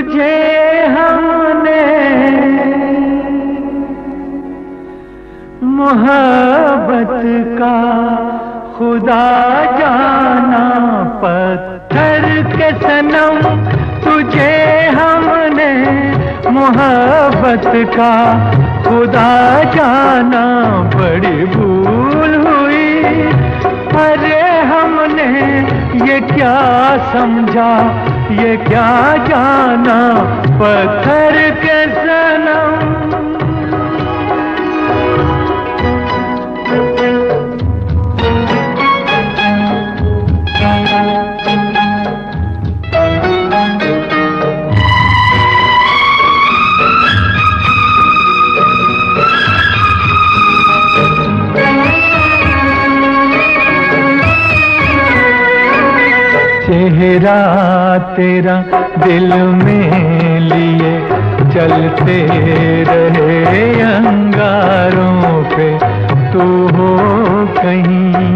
तुझे हमने मोहब्बत का खुदा जाना, पत्थर के सनम तुझे हमने मोहब्बत का खुदा जाना। बड़ी भूल हुई, अरे हमने ये क्या समझा, ये क्या जाना, पत्थर के सनम। चेहरा तेरा दिल में लिए चलते रहे अंगारों पे, तू हो कहीं,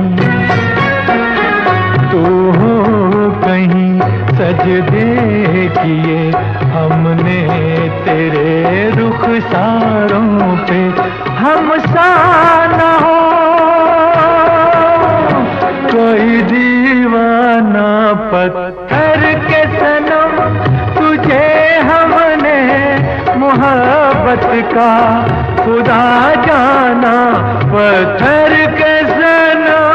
तू हो कहीं। सजदे किए हमने तेरे रुखसारों पे, हम सा न हो कोई दीवाना, पत्थर के सनम तुझे हमने मोहब्बत का खुदा जाना, पत्थर के सनम।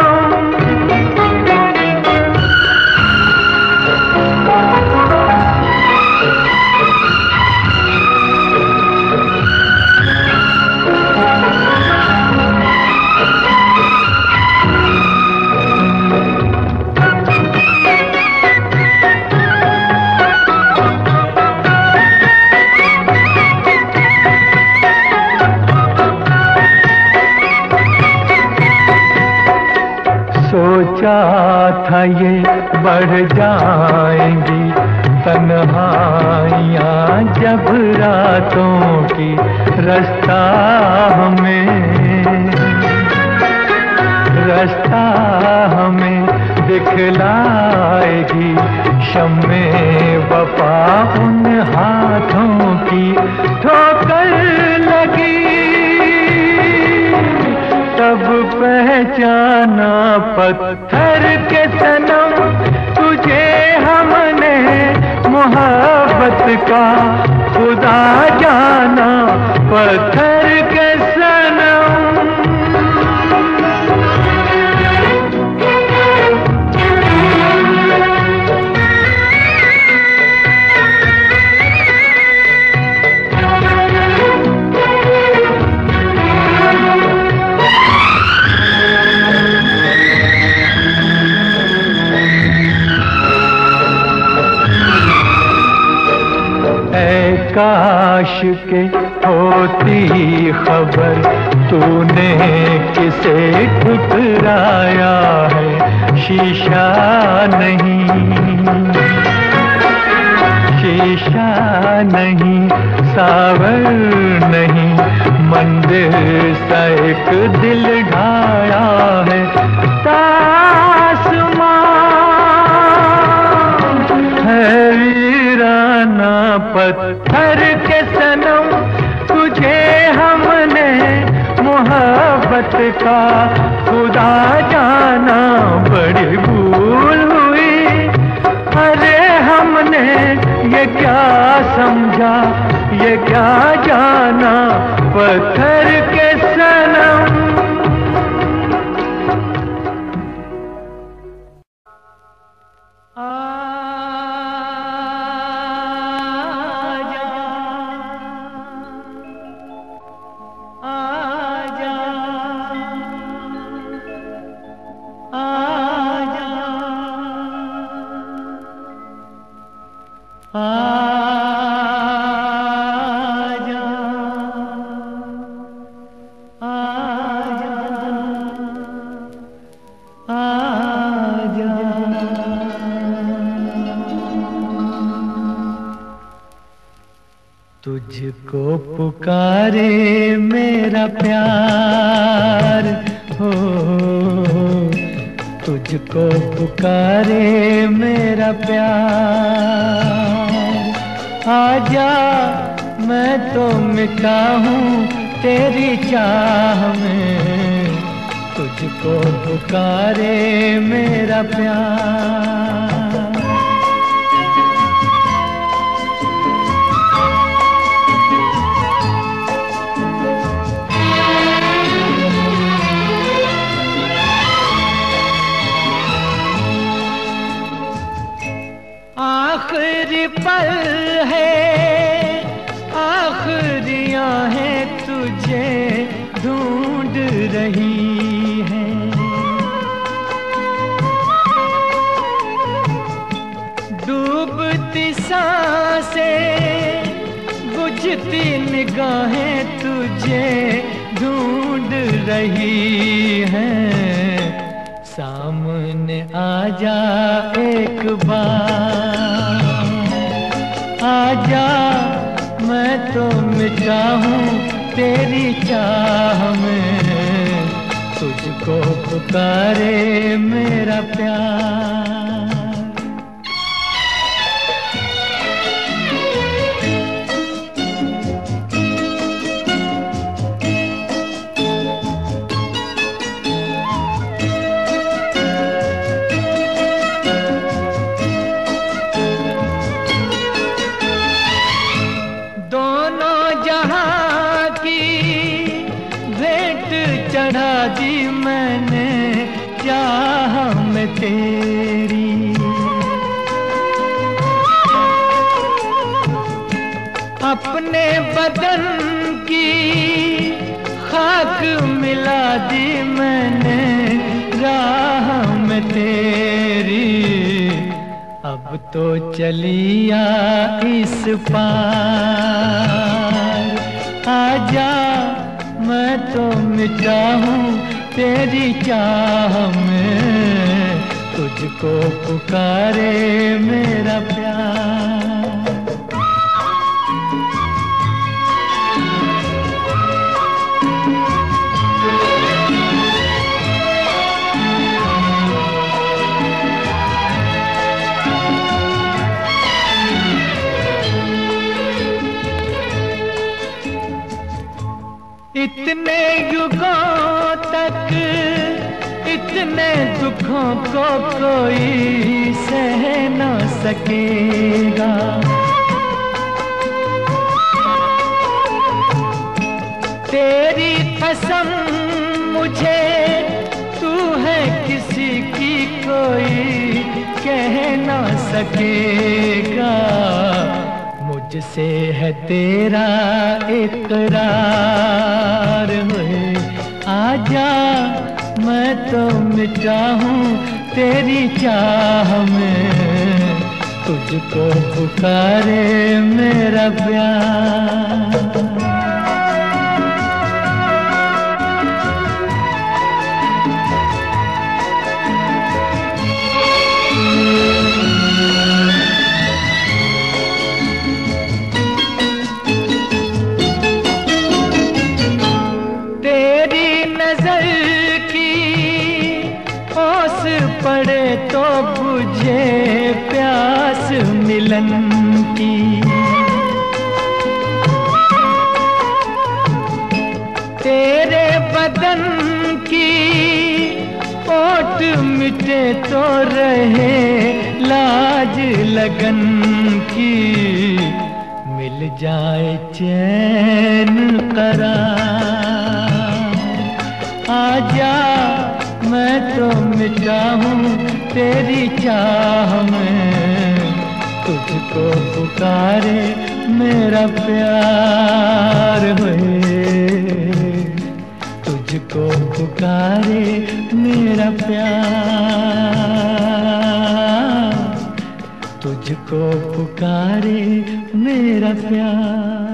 सोचा था ये बढ़ जाएंगी तन्हाइयाँ जब रातों की, रास्ता हमें दिखलाएगी शम्मे वफा उन हाथों की। ठोकर लगी तब पहचाना, पत्थर के सनम तुझे हमने मोहब्बत का खुदा जाना, पत्थर के सनम। काश के होती खबर तूने किसे ठुकराया है, शीशा नहीं, सावर नहीं, मंदिर सा एक दिल ढाया है। तासमां है वीराना, पत्थर के सनम तुझे हमने मोहब्बत का खुदा जाना। बड़ी भूल हुई, अरे हमने ये क्या समझा, ये क्या जाना, पत्थर के सनम। तुझको पुकारे मेरा प्यार हो, तुझको पुकारे मेरा प्यार। आजा मैं तो मिटा हूँ तेरी चाह में, तुझको पुकारे मेरा प्यार। आखिरी पल है, आखिरियां हैं तुझे ढूंढ रही हैं। डूबती सांसें, बुझती निगाहें तुझे ढूंढ रही हैं। सामने आजा एक बार, आजा मैं तो मिटा हूँ तेरी चाह में, तुझको पुकारे मेरा प्यार। चढ़ा दी मैंने चाह में तेरी, अपने बदन की खाक मिला दी मैंने राह में तेरी। अब तो चलिया इस पार, आजा मैं तो मिटा हूँ तेरी चाह में, तुझको पुकारे मेरा प्यार। इतने युगों तक इतने दुखों को कोई सह न सकेगा। तेरी कसम मुझे तू है किसी की कोई कह न सकेगा। मुझसे है तेरा इकरार हुए, आजा मैं तो मिटा हूँ तेरी चाह में, तुझको पुकारे मेरा प्यार। पड़े तो बुझे प्यास मिलन की, तेरे बदन की ओट मिटे तो रहे लाज लगन की। मिल जाए चैन करार, आजा मैं तो मिटा हूँ तेरी चाह में, तुझको पुकारे मेरा प्यार हुए, तुझको पुकारे मेरा प्यार, तुझको पुकारे मेरा प्यार।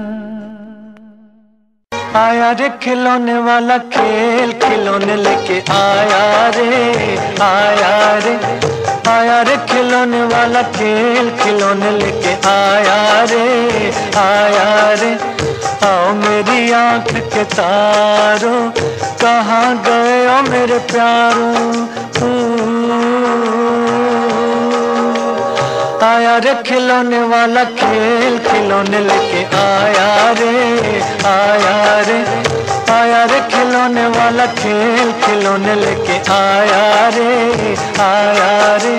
आया रे खिलौने वाला खेल खिलौने लेके आया रे, आया रे, आया रे खिलौने वाला खेल खिलौने लेके आया रे, आया रे। आओ मेरी आँख के तारों कहाँ गए ओ मेरे प्यारों, आया रे खिलौने वाला खेल खिलौने लेके आया रे, आया रे, आया रे खिलौने वाला खेल खिलौने लेके आया रे, आया रे।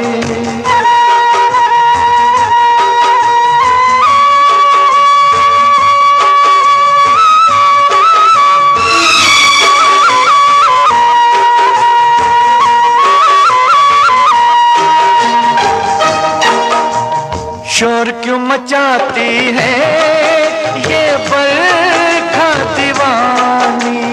शोर क्यों मचाती है ये बरखा दीवानी,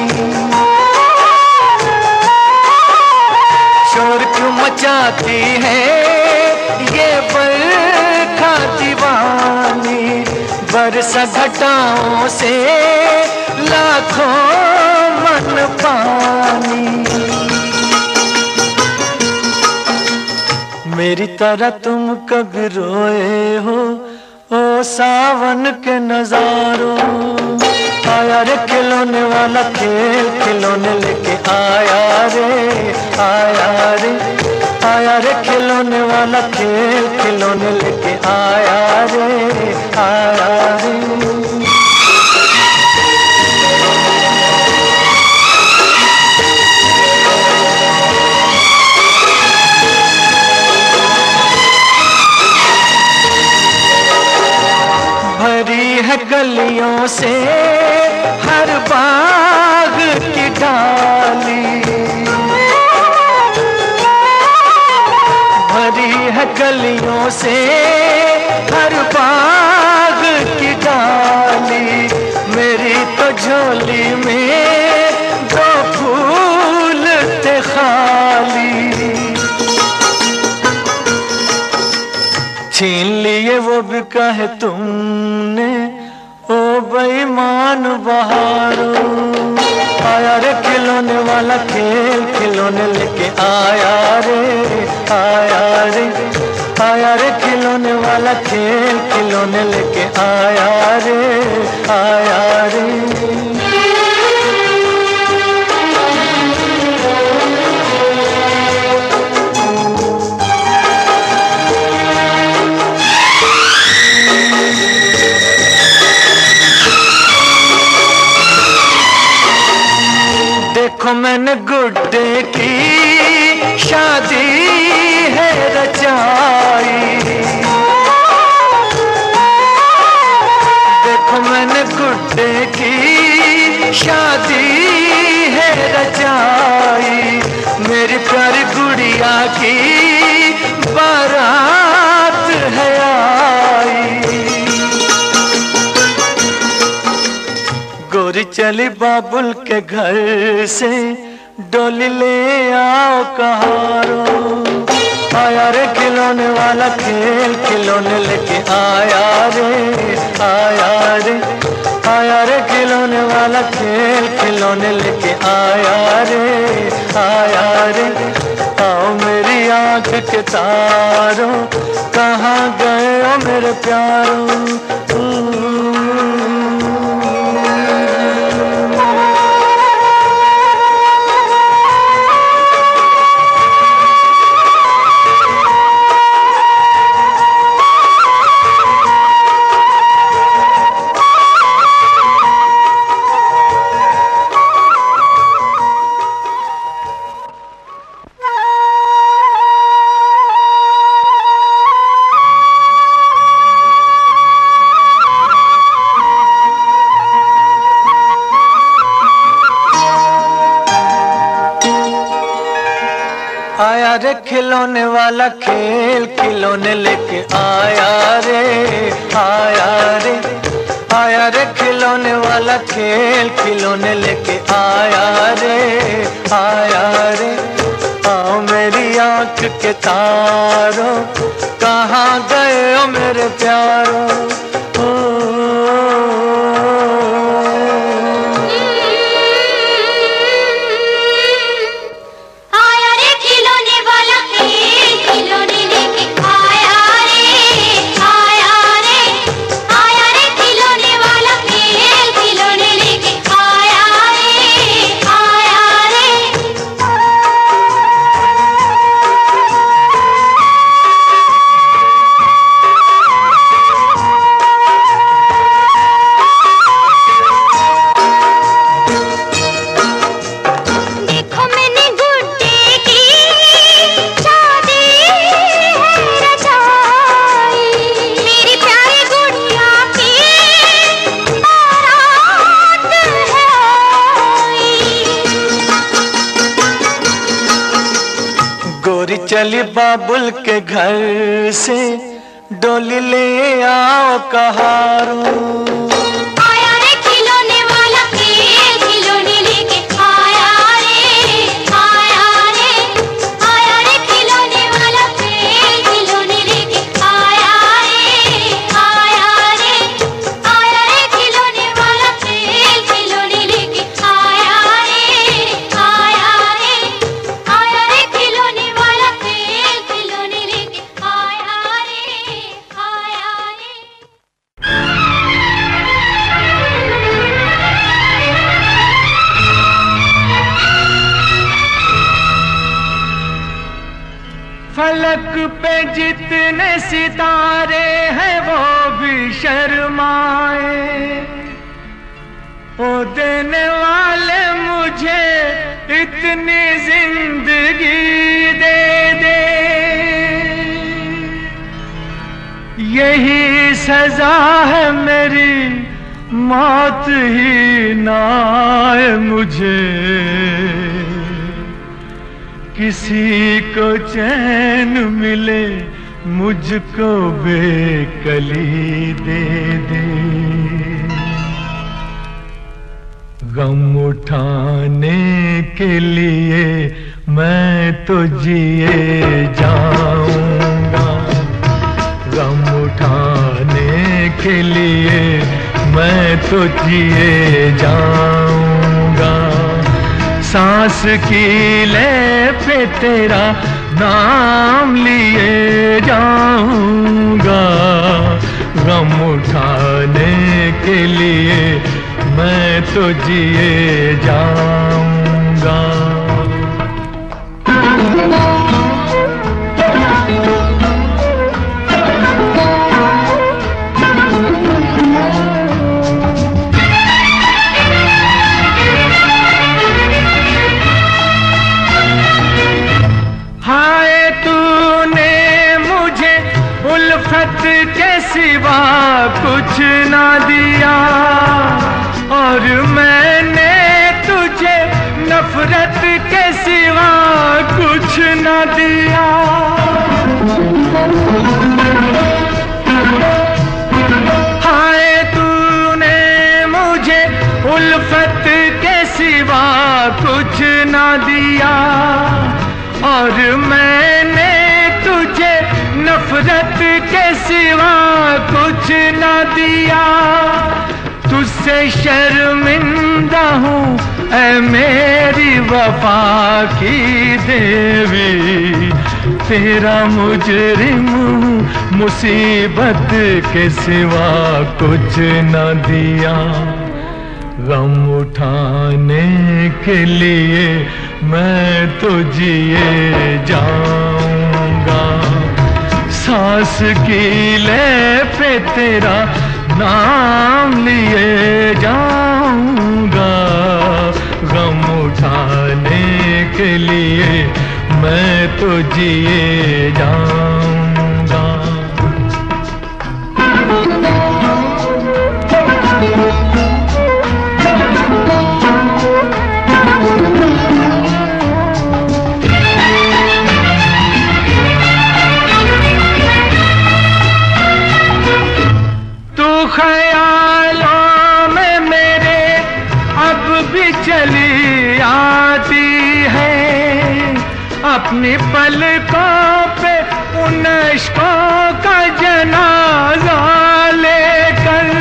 शोर क्यों मचाती है ये बरखा दीवानी, बरसा घटाओं से लाखों मन पानी। मेरी तरह तुम कभी रोए हो ओ सावन के नजारों, आया रे खिलौने वाला खेल खिलौने लेके आया रे, आया रे, आया रे खिलौने वाला खेल खिलौने लेके आया रे, आया रे। भरी है गलियों से हर बाग की डाली, भरी है गलियों से हर बाग की डाली, मेरी तो झोली में दो फूल थे खाली, छीन लिए वो भी कहे तुमने ओ बेईमान बहारों, आया रे खिलौने वाला खेल खिलौने लेके आया रे, आया रे, आया रे खिलौने वाला खेल खिलौने लेके आया रे, आया रे। देखो मैंने गुड्डे की शादी है रचाई, देखो मैंने गुड्डे की शादी है रचाई, मेरी प्यारी गुड़िया की बारात है आई। गोरी चली बाबुल के घर से डोली ले आओ कहारो, आया रे खिलौने वाला खेल खिलौने लेके आया रे, आया रे, आया रे खिलौने वाला खेल खिलौने लेके आया रे, आया रे। आओ मेरी आंख के तारों कहाँ गए हो मेरे प्यारों, आया रे खिलौने वाला खेल खिलौने लेके आया रे, आया रे, आया रे खिलौने वाला खेल खिलौने लेके आया रे, आया रे। आओ मेरी आंख के तारों कहाँ गए हो मेरे प्यारों, चली बाबुल के घर से, डोली ले आओ कहारूं। फलक पे जितने सितारे हैं वो भी शर्माए, ओ देने वाले मुझे इतनी जिंदगी दे दे। यही सजा है मेरी, मौत ही ना आए मुझे। किसी को चैन मिले, मुझको बेकली दे दे। गम उठाने के लिए मैं तो जिए जाऊंगा, गम उठाने के लिए मैं तो जिए जाऊंगा। सांस की ले पे तेरा नाम लिए जाऊंगा, गम उठाने के लिए मैं तो जिए जाऊंगा। उल्फत के सिवा कुछ ना दिया, और मैंने तुझे नफरत के सिवा कुछ ना दिया। हाय तूने मुझे उल्फत के सिवा कुछ ना दिया, और मैंने तुझे नफरत के सिवा कुछ ना दिया। तुझसे शर्मिंदा हूँ ऐ मेरी वफा की देवी, तेरा मुजरिम हूँ मुसीबत के सिवा कुछ ना दिया। गम उठाने के लिए मैं तो जिए जाऊंगा, सांस की ले पे तेरा नाम लिए जाऊंगा। गम उठाने के लिए मैं तो जिए जाऊंगा। ख्यालों में मेरे अब भी चली आती है, अपनी पलकों पे उन इश्कों का जनाजा लेकर।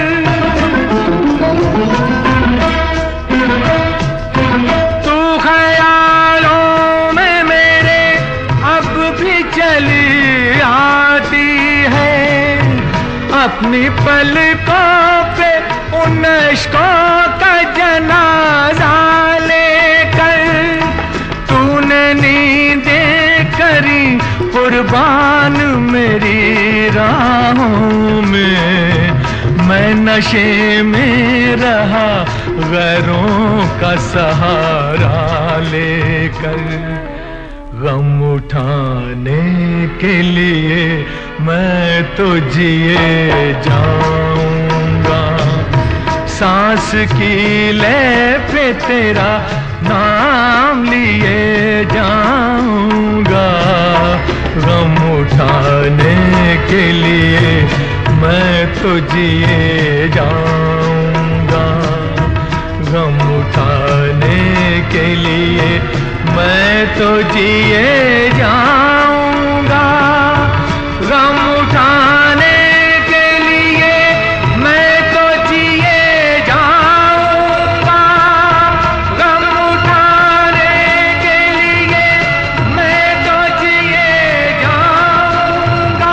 तू ख्यालों में मेरे अब भी चली आती है, अपनी पलकों पे उन इश्कों का जनाजा लेकर। तूने नींदें करी कुर्बान मेरी राहों में, मैं नशे में रहा गैरों का सहारा लेकर। गम उठाने के लिए मैं तो जिए जाऊंगा, सांस की ले पे तेरा नाम लिए जाऊंगा। गम उठाने के लिए मैं तो जिए जाऊंगा, गम उठाने के लिए मैं तो जिए जाऊंगा, गम उठाने के लिए मैं तो जिए जाऊंगा, गम उठाने के लिए मैं तो जिए जाऊंगा।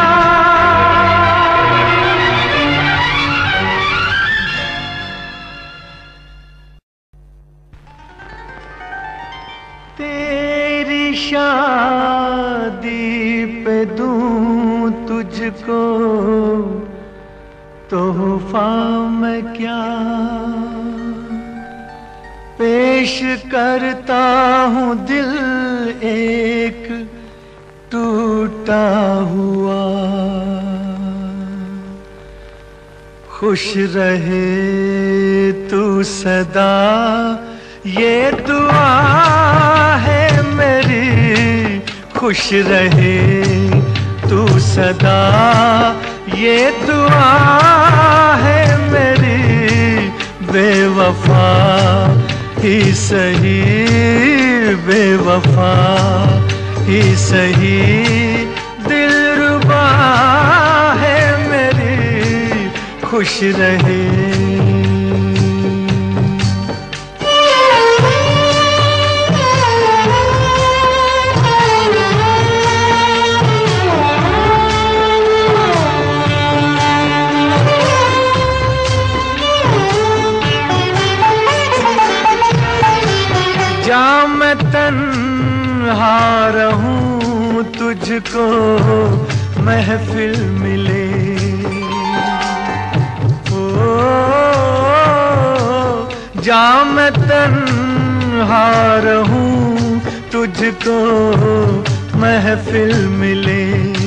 तेरी शादी पे दूं तुझको तोहफा मैं क्या, पेश करता हूँ दिल एक टूटा हुआ। खुश रहे तू सदा ये दुआ है मेरी, खुश रहे तू सदा ये दुआ है मेरी, बेवफा ही सही, बेवफा ही सही, दिलरुबा है मेरी, खुश रहे। जा मैं तन्हा रहूं तुझको महफिल मिले, ओ जा मैं तन्हा रहूं तुझको महफिल मिले,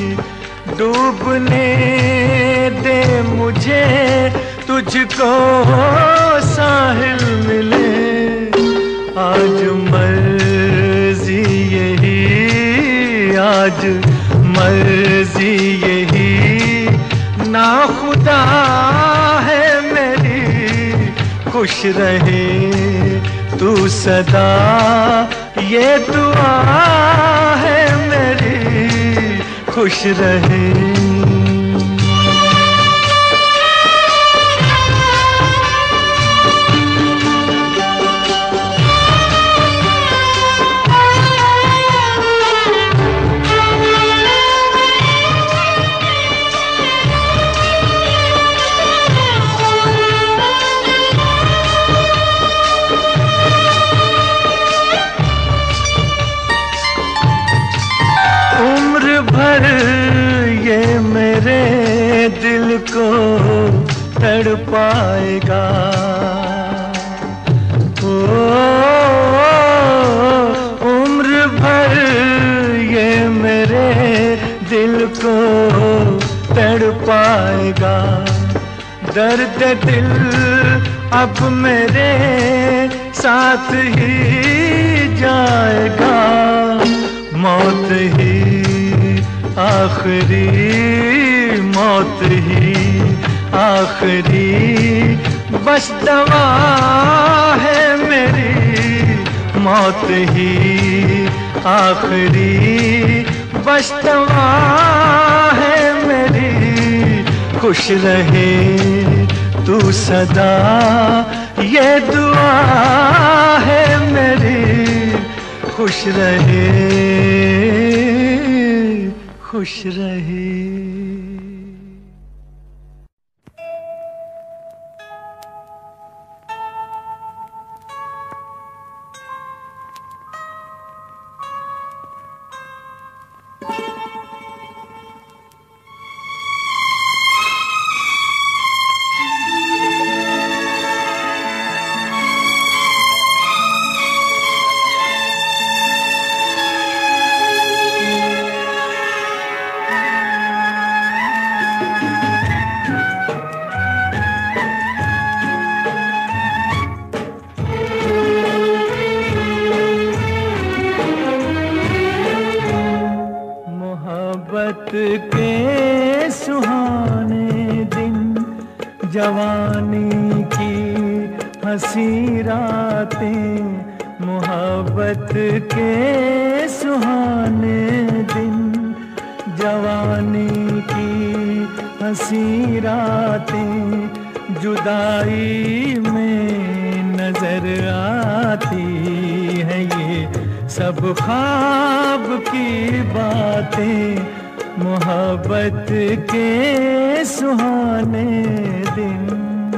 डूबने दे मुझे तुझको साहिल मिले। आज मर्जी यही, आज मर्जी यही, ना खुदा है मेरी, खुश रहे तू सदा ये दुआ है मेरी, खुश रहे। भर ये मेरे दिल को तड़पाएगा, ओ उम्र भर ये मेरे दिल को तड़पाएगा, दर्द दिल अब मेरे साथ ही जाएगा, मौत ही आखिरी, मौत ही आखिरी, बस दवा है मेरी, मौत ही आखिरी, बस दवा है मेरी, खुश रहे तू सदा ये दुआ है मेरी, खुश रहे, खुश रहे। जवानी की हंसी रातें, मोहब्बत के सुहाने दिन। जवानी की हंसी रातें जुदाई में नजर आती है, ये सब ख्वाब की बातें, मोहब्बत के सुहाने दिन।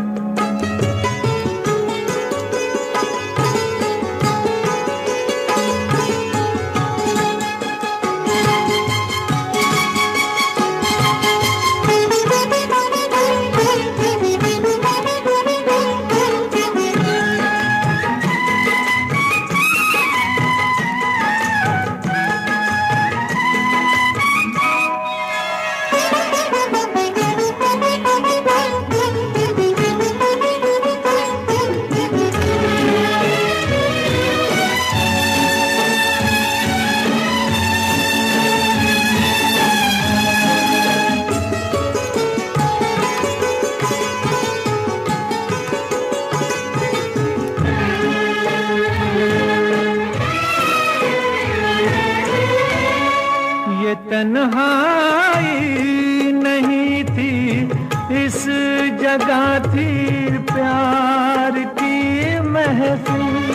तन्हाई नहीं थी इस जगह थी प्यार की महफिल।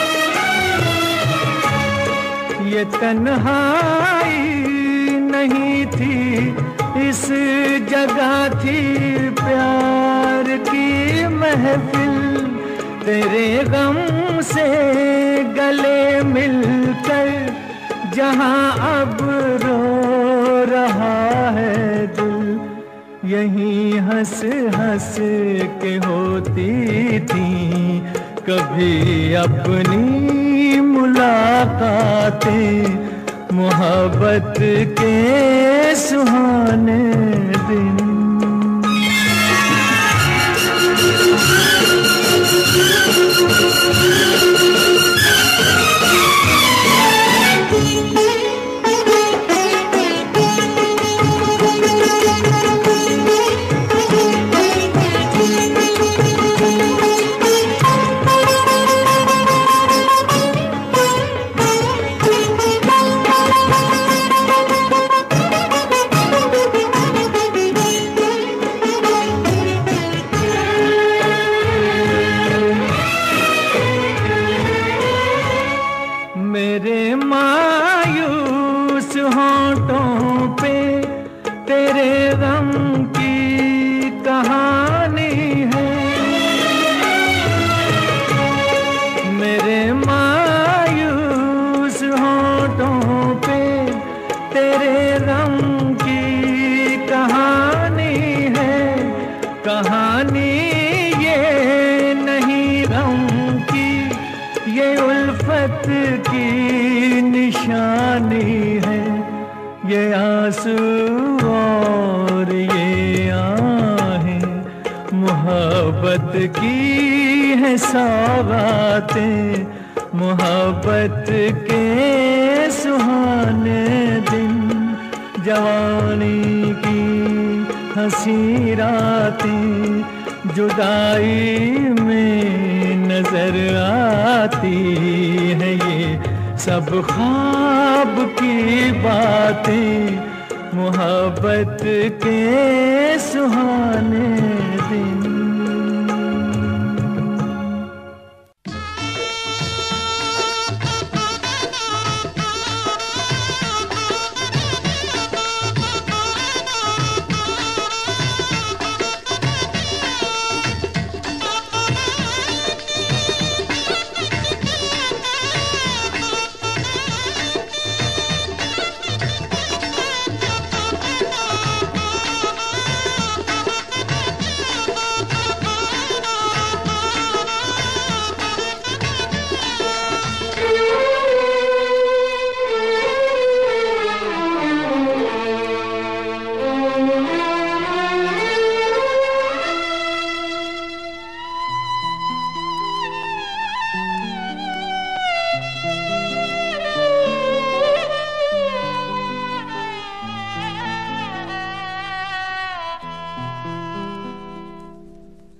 ये तन्हाई नहीं थी इस जगह थी प्यार की महफिल। तेरे गम से गले मिलकर जहां अब रो रहा है दिल, यहीं हंस हंस के होती थी कभी अपनी मुलाकातें, मोहब्बत के सुहाने दिन। मेरे मायूस होंठों पे तेरे गम की कहानी है। मेरे मायूस होंठों पे तेरे गम की कहानी है। कहानी ये नहीं गम की, ये उल्फत की निशानी है। ये आंसू और ये आहें मोहब्बत की है सौगातें, मोहब्बत के सुहाने दिन। जवानी की हंसी रातें जुदाई में नजर आती है, ये सब ख्वाब की बातें, मोहब्बत के सुहाने दिन।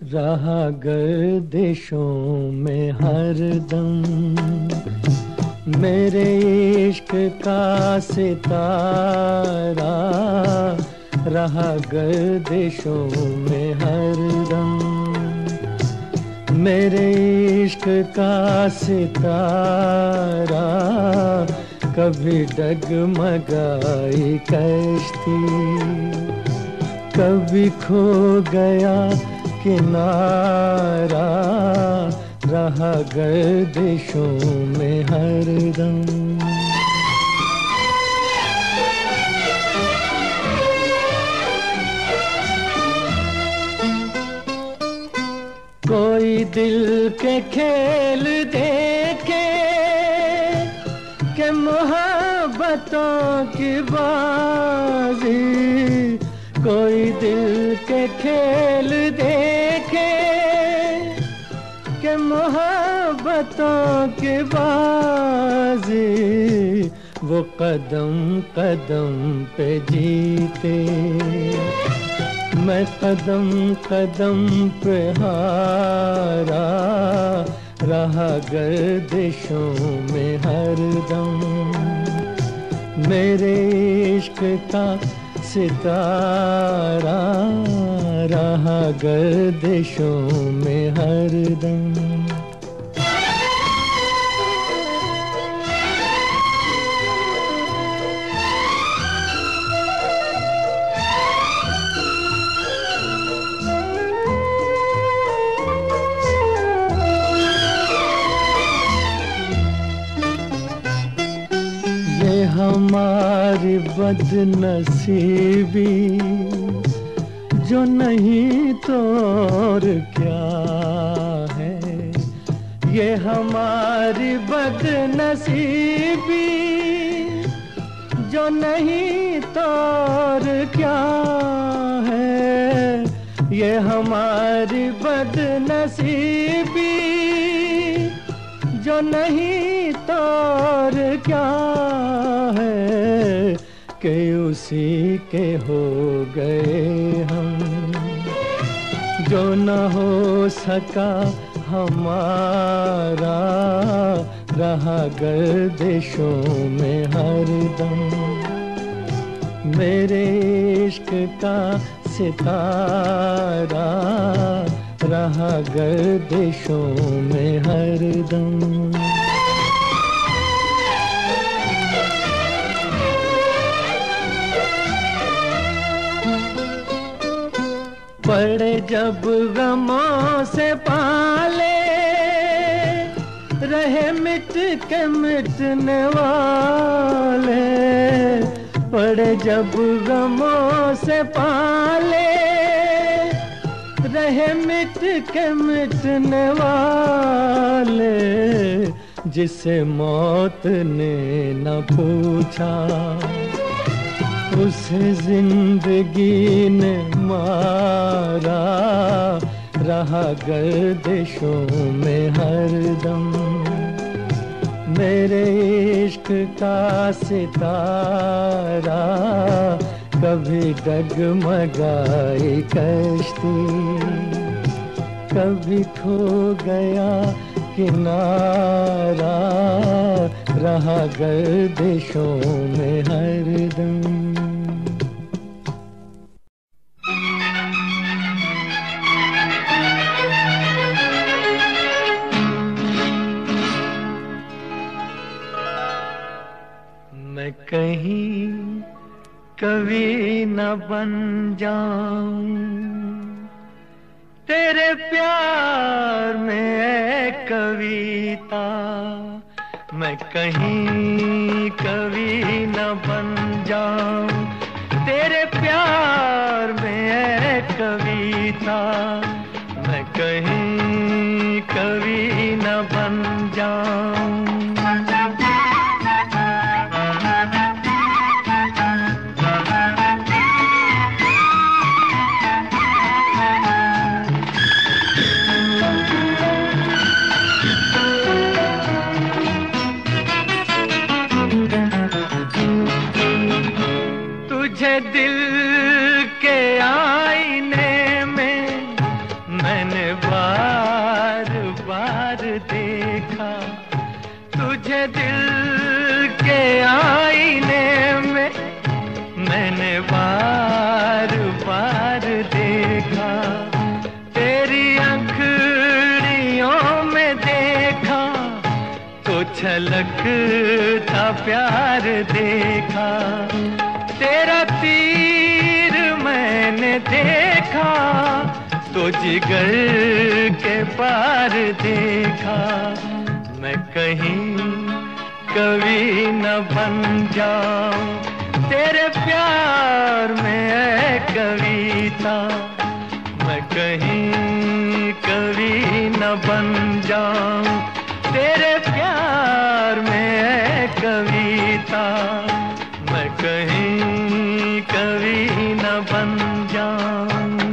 रहा गर्दिशों में हरदम मेरे इश्क का सितारा, रहा गर्दिशों में हरदम मेरे इश्क का सितारा। कभी डगमगाई कश्ती, कभी खो गया किनारा, रहा गर्दिशों में हरदम। कोई दिल के खेल देखे कि मोहब्बतों की बाजी, कोई दिल के खेल देखे कि मोहब्बतों की बाजी, वो कदम कदम पे जीते, मैं कदम कदम पे हारा, रहा गर्दिशों में हरदम मेरे इश्क का सितारा, रहा गर्दिशों में हरदम। हमारी बदनसीबी जो नहीं तो और क्या है, ये हमारी बदनसीबी जो नहीं तो और क्या है, ये हमारी बदनसीबी जो नहीं तो और क्या है, कि उसी के हो गए हम, जो न हो सका हमारा, रहा गर्दिशों में हरदम मेरे इश्क का सितारा, रहा गर्दिशों में हरदम। पड़े जब गमों से पाले, रहे मिट के मिटने वाले, पड़े जब गमों से पाले, रहे मिट के मिटने वाले, जिसे मौत ने न पूछा उसे जिंदगी ने मारा, रहा गर्दिशों में हरदम मेरे इश्क का सितारा, कभी डगमगाई कश्ती, कभी खो गया किनारा, रहा गर्दिशों में हरदम। मैं कहीं कवि न बन जाऊं तेरे प्यार में कविता, मैं कहीं कवि न बन जाऊं तेरे प्यार में कविता, मैं कहीं कवि न बन जाऊं। तुझे दिल के आईने में मैंने देखा, तेरी अंखड़ियों में देखा तो छलकता प्यार देखा। तेरा तीर मैंने देखा तो जिगर के पार देखा। मैं कहीं कवि न बन जाऊं तेरे प्यार में है कविता। मैं कहीं कवि न बन जाऊं तेरे प्यार में है कविता। मैं कहीं कवि न बन जाऊं।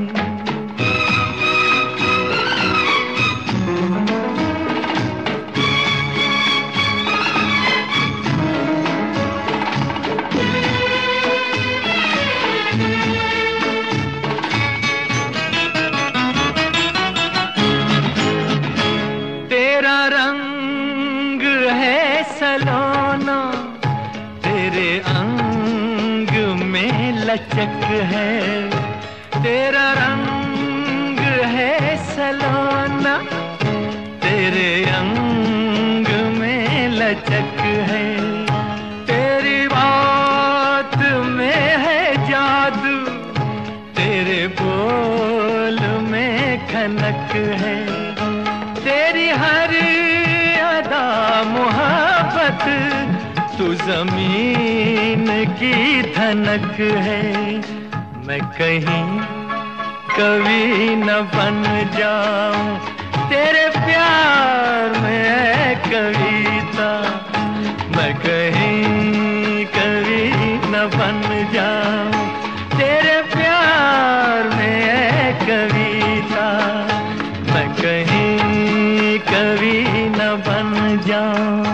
तेरा रंग है सलोना, तेरे अंग में लचक है। तेरा रंग है सलोना, तेरे अंग में लचक है। तेरी बात में है जादू, तेरे बोल में खनक है। तेरी हर अदा मोहब्बत, तू जमीन की धनक है। मैं कहीं कवि न बन जाऊं तेरे प्यार में है कविता। मैं कहीं कवि न बन जाऊं तेरे प्यार में है कविता। मैं कहीं कवि न बन जाऊं।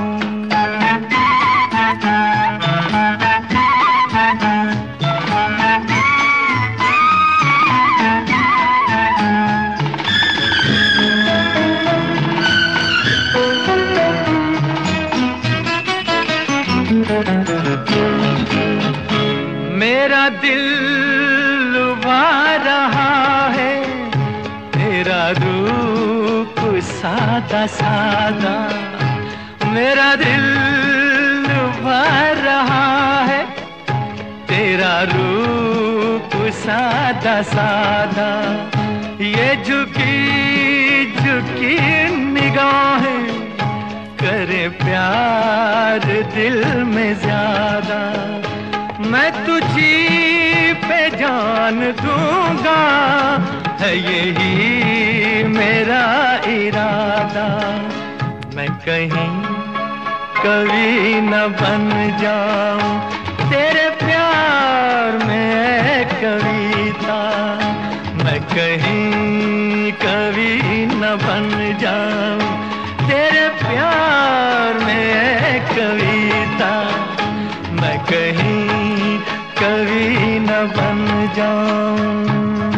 मेरा दिल लुभा रहा है तेरा रूप सादा सादा। मेरा दिल लुभा रहा है तेरा रूप सादा सादा। ये झुकी झुकी निगाहें करे प्यार दिल में ज्यादा। मैं तुझी पे जान दूंगा है यही मेरा इरादा। मैं कहीं कवि न बन जाऊं तेरे प्यार में है कविता। मैं कहीं कवि न बन जाऊं तेरे प्यार में है कविता। मैं कहीं कवि न बन जाऊं।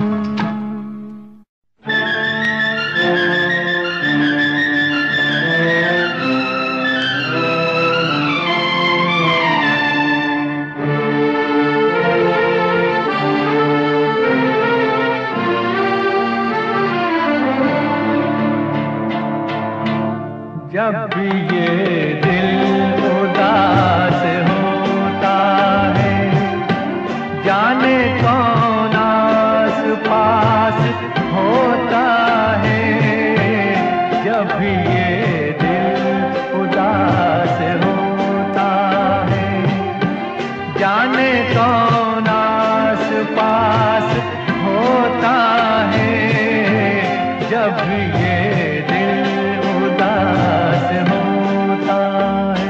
जब भी ये दिल उदास होता है, जाने कौन आस पास होता है। जब भी ये दिल उदास होता है, जाने कौन आस पास होता है। जब भी ये दिल उदास होता है।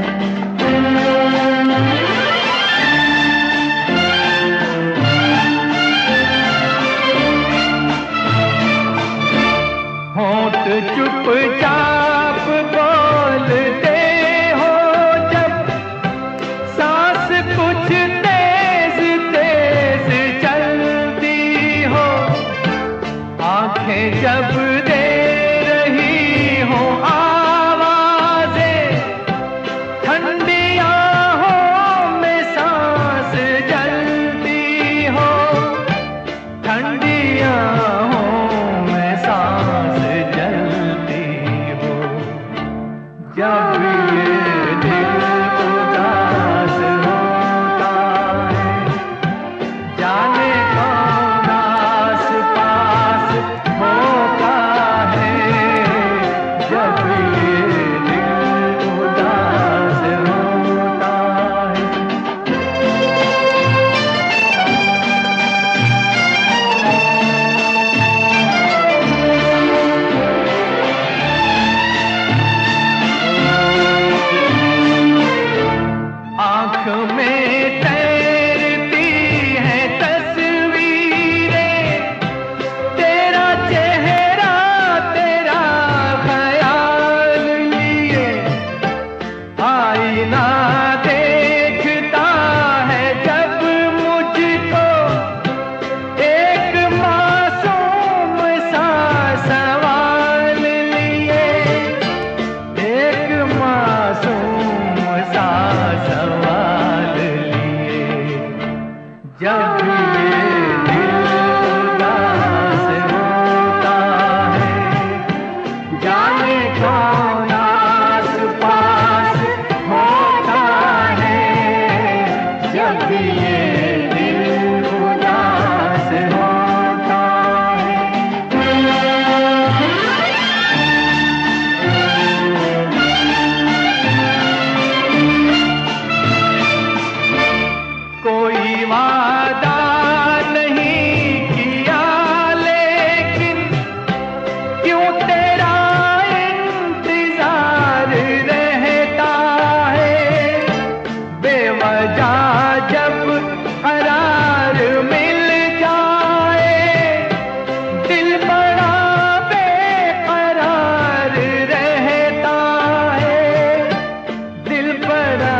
होंठ चुपचाप बोलते हो जब, सांस कुछ तेज तेज चलती हो। आंखें जब दे रही हो आवाज़ें, ठंडी आहों में सांस जलती हो। ठंडी जब ये दिल उदास होता है, जाने कौन आस पास होता है, जब ये दिल उदास होता है। आँख में तैरती है तस्वीरें, तेरा चेहरा तेरा ख्याल लिए, आईना देखता है जब मुझको, एक मासूम सा सवाल लिए, एक मासूम सा सवाल लिए, जब ये दिल उदास होता है, जाने कौन आस पास होता है, जब ये दिल उदास होता है। कोई वादा नहीं किया लेकिन क्यों तेरा इंतजार रहता है, बेवजह जब करार मिल जाए, दिल बड़ा बेकरार रहता है, दिल बड़ा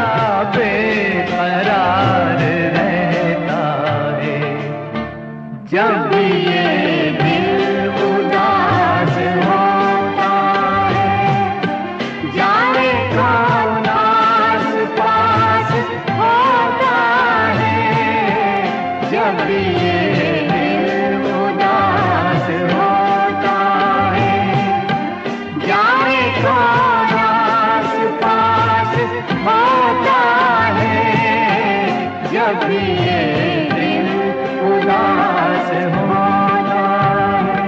बेकरार रहता है, जब ये दिल उदास होता है, जाने कौन आस पास होता है, जब ये दिल उदास होता है, जाने कौन आस पास होता है, जब ये दिल उदास होता है।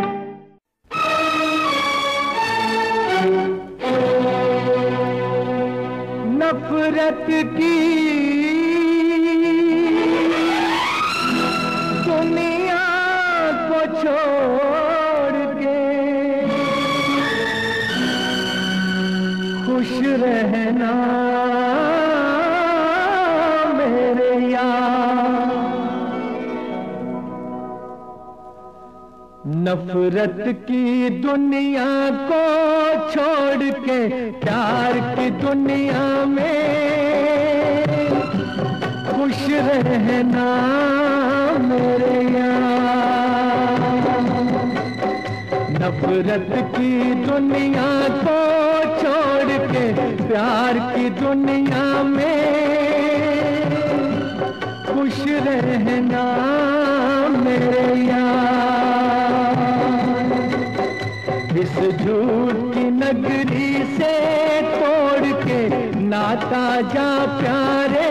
नफरत की दुनिया को छोड़ के खुश रहना मेरे यार, नफरत की दुनिया को छोड़ के प्यार की दुनिया में खुश रहना मेरे यार, नफरत की दुनिया को छोड़ के प्यार की दुनिया में खुश रहना मेरे यार, इस झूठ की नगरी से तोड़ के नाता जा प्यारे,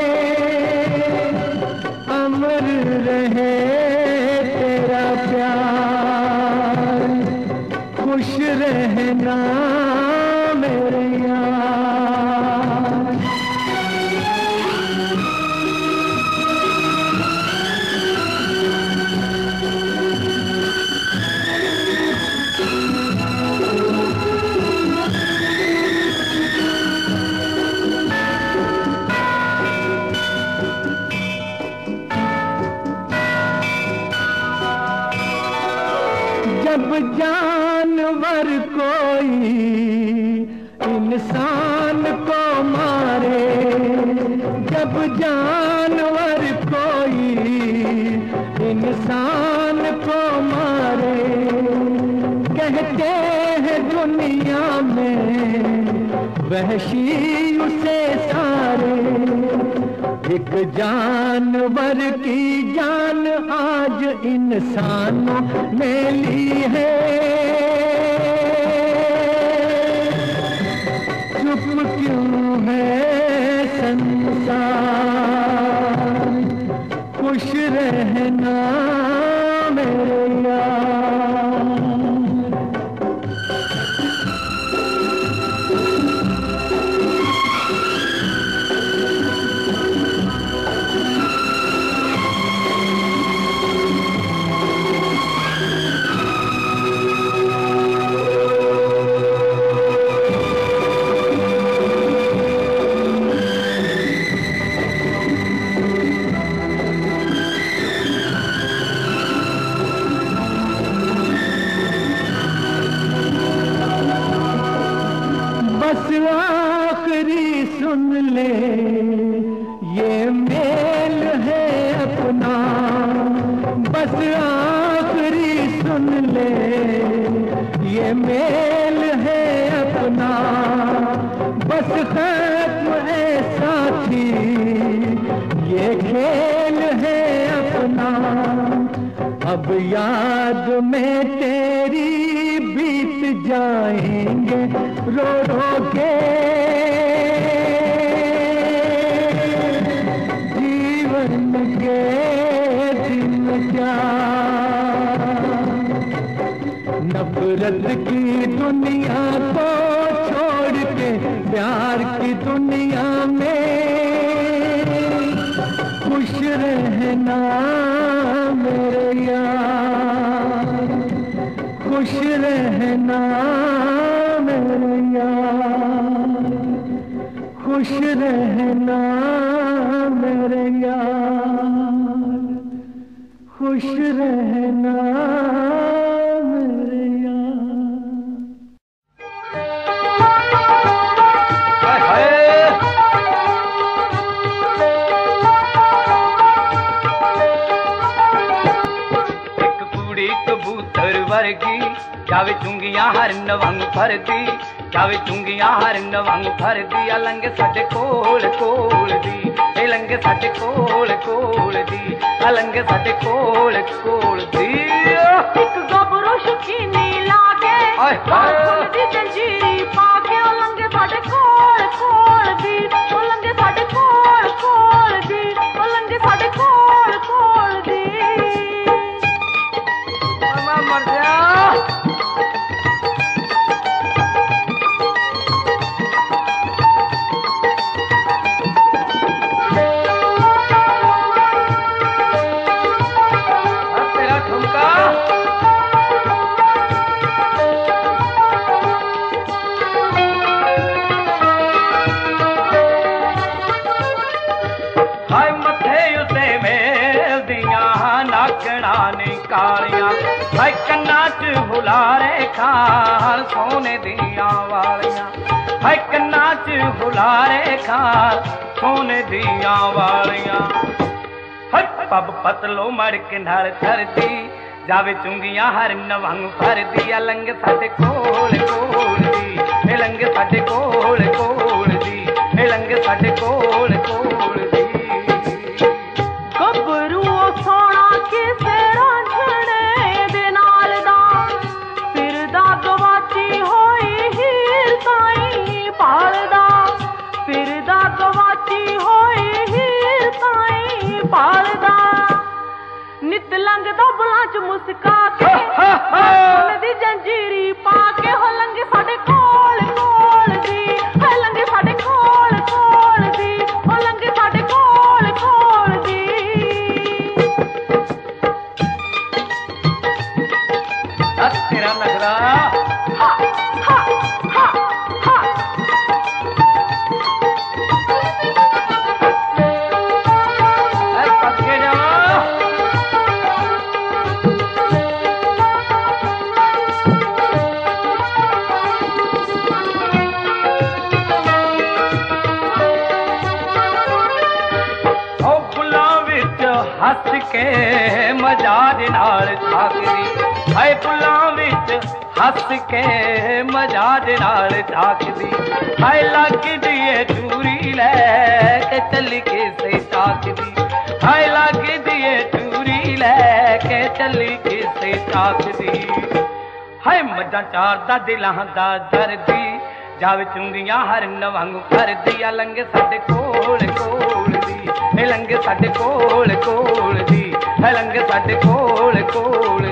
अमर रहे तेरा प्यार, खुश रहना मेरे यार। जब जानवर कोई इंसान को मारे, जब जानवर कोई इंसान को मारे, कहते हैं दुनिया में वहशी उसे सारे, एक जानवर की जान आज इंसानों ने ली है, मेरे यार। बस आखिरी सुन ले ये मेल है अपना, बस आखिरी सुन ले ये मेल है अपना, बस खत्म है साथी ये खेल है अपना। अब याद में तेरी बीत जाएंगे रो रो के जीवन के दिन क्या। नफरत की दुनिया को छोड़ के प्यार की दुनिया में खुश रहना मेरे यार, खुश रहना मेरे यार, खुश रहना मेरे यार, खुश रहना मेरे यार। एक कुड़ी कबूतर वर्गी जावे चुंगियां हरन वांग फरदी, जावे चुंगियां हरन वांग फरदी। अलंग साडे कोल कोल दी, ए लंग साडे कोल कोल दी, अलंग साडे कोल कोल दी। एक गबरू शकीनी लागे फूल दी जंजीरी पाके, ओ लंगे साडे कोल कोल दी, ओ लंगे साडे कोल कोल दी, ओ लंगे साडे कोल कोल दी। मर जा तेरा ठुमका। हाय मथे उते मेल दियां नाकड़ा ने कालियां, हाय कन्ना च हुलारे खाल सोने दियां वालियां, हाय कन्ना च हुलारे खाल सोने दियां वालियां। हाय पब पतलो मड़ के नाल धरती जावे चुंगियां हरन वांग फरदी। अलंग साडे कोल कोल दी, ए लंग साडे कोल कोल दी, ए लंग साडे कोल कोल दी। गबरू सोना किसे रांझणे दे नाल दा, फिरदा गवाची होई हीर ताईं पालदा, फिरदा गवाची होई हीर ताईं पालदा। नित लंघदा बुलां च मुस्का के सोने दी जंजीरी पाके, हो लंघे साडे कोल कोल दी, है लंघे साडे कोल कोल दी, हो लंघे साडे कोल कोल दी। तेरा नगरा हा हा हा हा। पक्के जावा। ओ फुल्लां विच हस के मजाज नाल झाकदी, हाय फुल्लां विच हस के मजाज नाल झाकदी। हाय लगदी ए चूरी लैके चल के से ताकदी, हाय लगदी ए चूरी लैके चल के से ताकदी। हाय मजा चारदा दिलां दा दर्दी जावे चुंगियां हरन वांग फरदी। अलंग साडे कोल कोल दी, ए लंग साडे कोल कोल दी, ए लंग साडे कोल कोल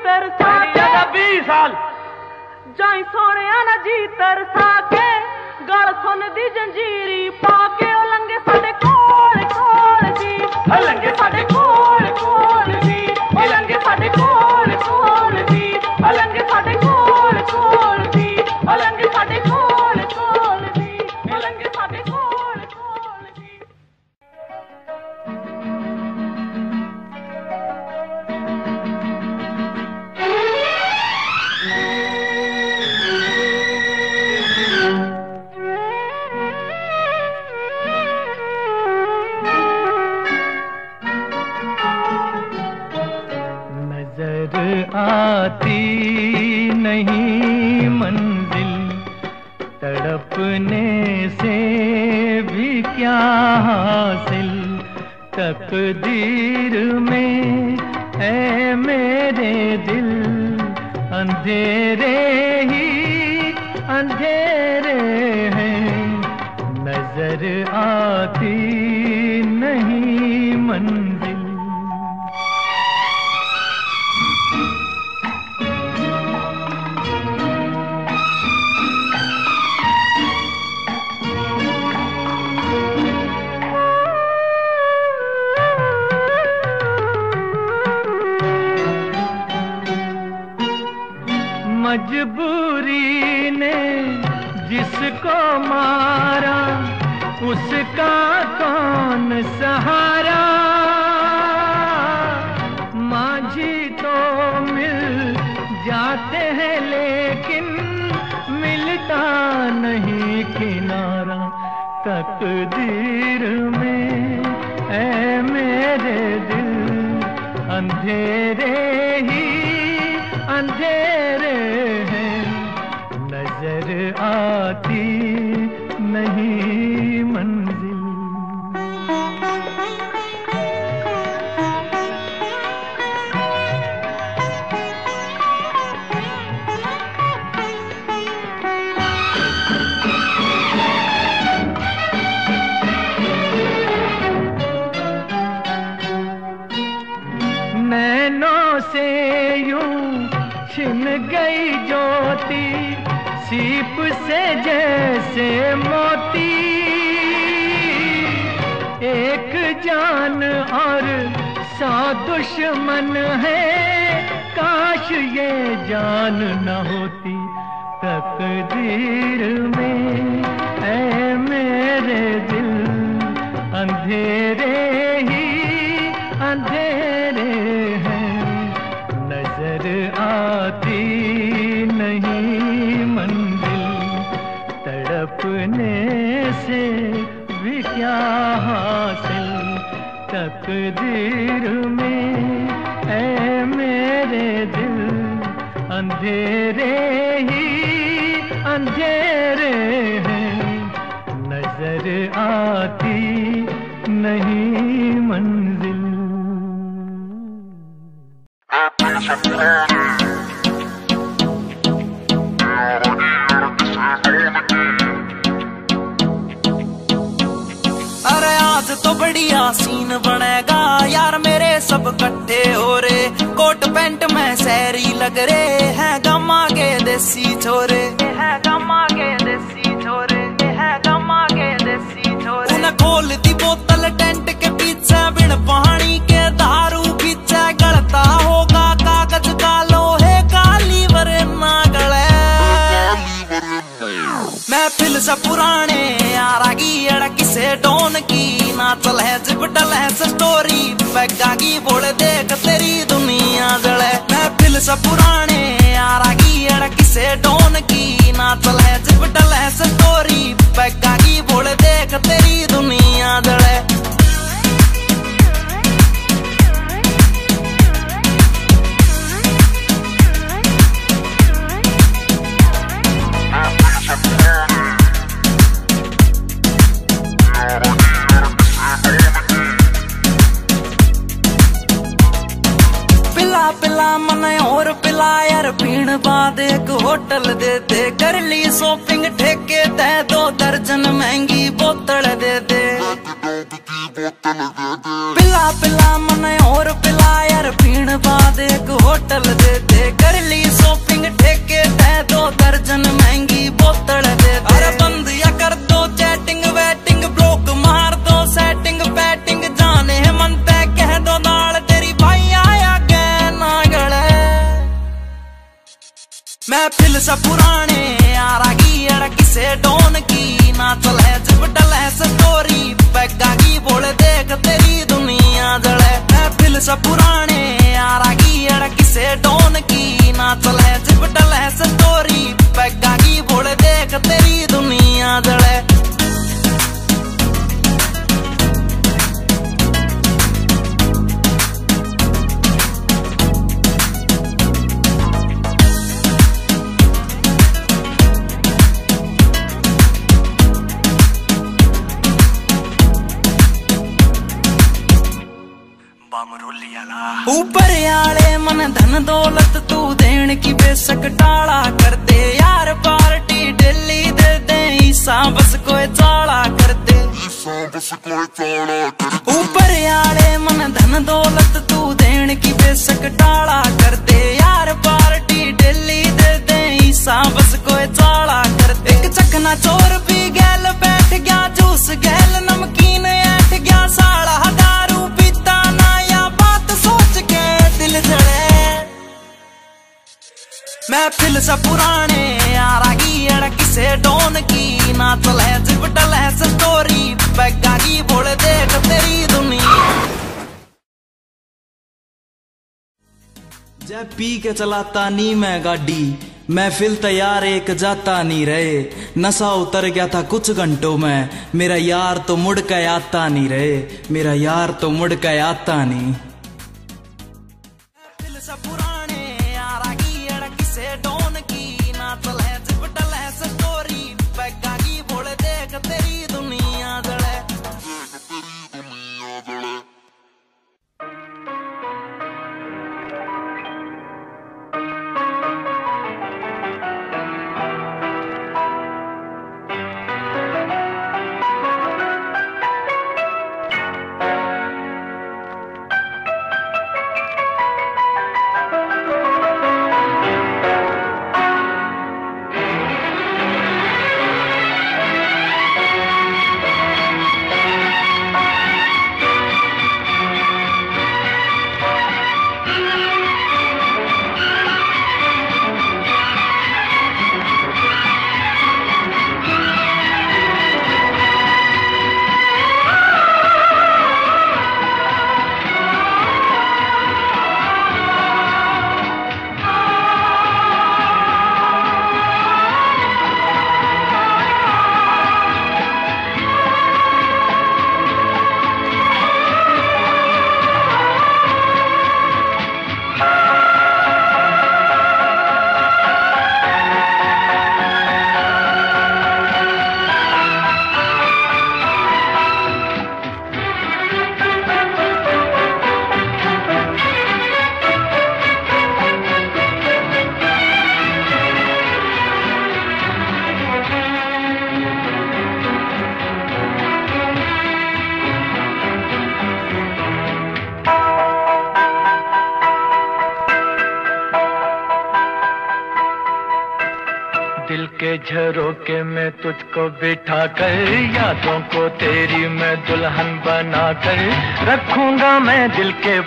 तरसा के 20 साल जाई सोनिया ना जी तरसा के गल सुन दी जंजीरी पाके ओ लंगे साडे कोल कोल जी ओ लंगे साडे कोल कोल जी ओ लंगे साडे कोल कोल जी ओ लंगे साडे कोल कोल जी ओ लंगे साडे कोल कोल जी ओ लंगे साडे कोल कोल जी। आती नहीं मंजिल तड़पने से भी क्या हासिल तकदीर में है मेरे दिल अंधेरे ही अंधेरे हैं नजर आती नहीं मंजिल। मजबूरी ने जिसको मारा उसका कौन सहारा माझी तो मिल जाते हैं लेकिन मिलता नहीं किनारा तकदीर में ऐ मेरे दिल अंधेरे ही अंधेरे हैं नजर आती नहीं मंजिल। नैनों से यूं छिन गई ज्योति सीप से जैसे मोती एक जान और 100 दुश्मन है काश ये जान न होती तकदीर में ऐ मेरे दिल अंधेरे ही अंधेरे हैं नजर आती नहीं मंजिल तड़पने से भी क्या हासिल तकदीर में ऐ मेरे दिल अंधेरे ही अंधेरे हैं नजर आती नहीं मंजिल। अरे आज तो बढ़िया सीन बनेगा यार मेरे सब इकट्ठे हो रे कोट पैंट में शहरी लग रे हैं गमा के देसी छोरे हैं गमा के देसी छोरे हैं गमा के देसी छोरे उन्हें खोल दी बोतल टेंट के पीछे बिन पानी के दारू पीछे गलता होगा कागज का लोहे का लीवर ना गले महफिल से पुराने यारा की अड़की से डोन की ना चल है जिपटल है स्टोरी बैगा की बोल देख तेरी दुनिया जले महफिल से पुराने यारा की अड़की से डोन की ना चल है जिपटल है स्टोरी बैगा की बोल देख तेरी दुनिया जले पिला मने और पिला यार पीण बाद एक होटल दे दे कर ली शॉपिंग ठेके दे 2 दर्जन महंगी बोतल दे दे पिला पिला मने और पिला यार पीण बाद एक होटल दे दे कर ली शॉपिंग ठेके दे 2 दर्जन महंगी बोतल दे दे। अरे बंद या कर दो चैटिंग वेटिंग ब्लॉक मार दो सेटिंग पैटिंग जाने मन तय कह दो नाल तेरी भाई आया गए ना गले। महफिल से पुराने यार आगी अड़ किसे डोन की ना चले जब डले स्टोरी पैगा की बोल देख तेरी दुनिया जले। महफिल से पुराने यार आगी अड़ किसे डोन की ना चले जब डले स्टोरी पैगा की बोल देख तेरी दुनिया जले। ऊपर आले मन धन दौलत तू देन की बेशक टाला कर दे यार पार्टी डेली दे दे ईसा बस कोई चाला कर दे। ऊपर आले मन धन दौलत तू देन की बेशक टाला कर दे यार पार्टी डेली दे दे ईसा बस कोई चाला कर दे। एक चखना चोर पी गैल बैठ गया जूस गैल नमकीन ऐठ गया साला दारू पीता ना या बात सोच के दिल जड़े। महफिल से पुराने यार आगी अड़ किसे डोन की ना चले जिब डले स्टोरी पैगा की बोल देख तेरी दुनिया। जब पी के चलाता नी मैं गाड़ी महफिल तैयार एक जाता नहीं रहे। नशा उतर गया था कुछ घंटों में मेरा यार तो मुड़ के आता नहीं रहे। मेरा यार तो मुड़ के आता नहीं। महफिल से पुराने यार आगी अड़ किसे डोन की ना चले जिब डले स्टोरी पैगा की बोल देख तेरी दुनिया जड़े। दिल के झरोके में तुझको बिठा कर यादों को तेरी मैं दुल्हन बना कर रखूंगा मैं दिल के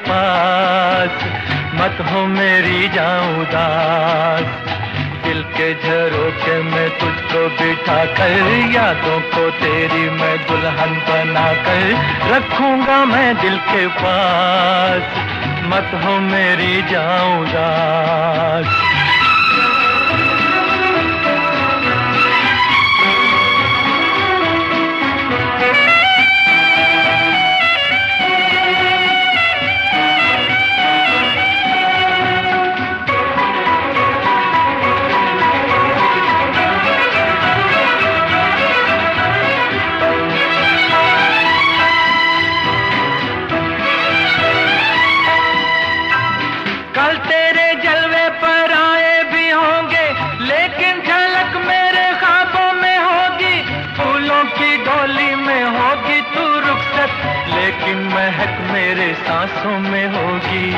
पास। मत हो मेरी जाऊं उदास। दिल के झरोके में तुझको बिठा कर यादों को तेरी मैं दुल्हन बना कर रखूंगा मैं दिल के पास। मत हो मेरी जाऊं उदास। कल तेरे जलवे पर मेरे सांसों में होगी।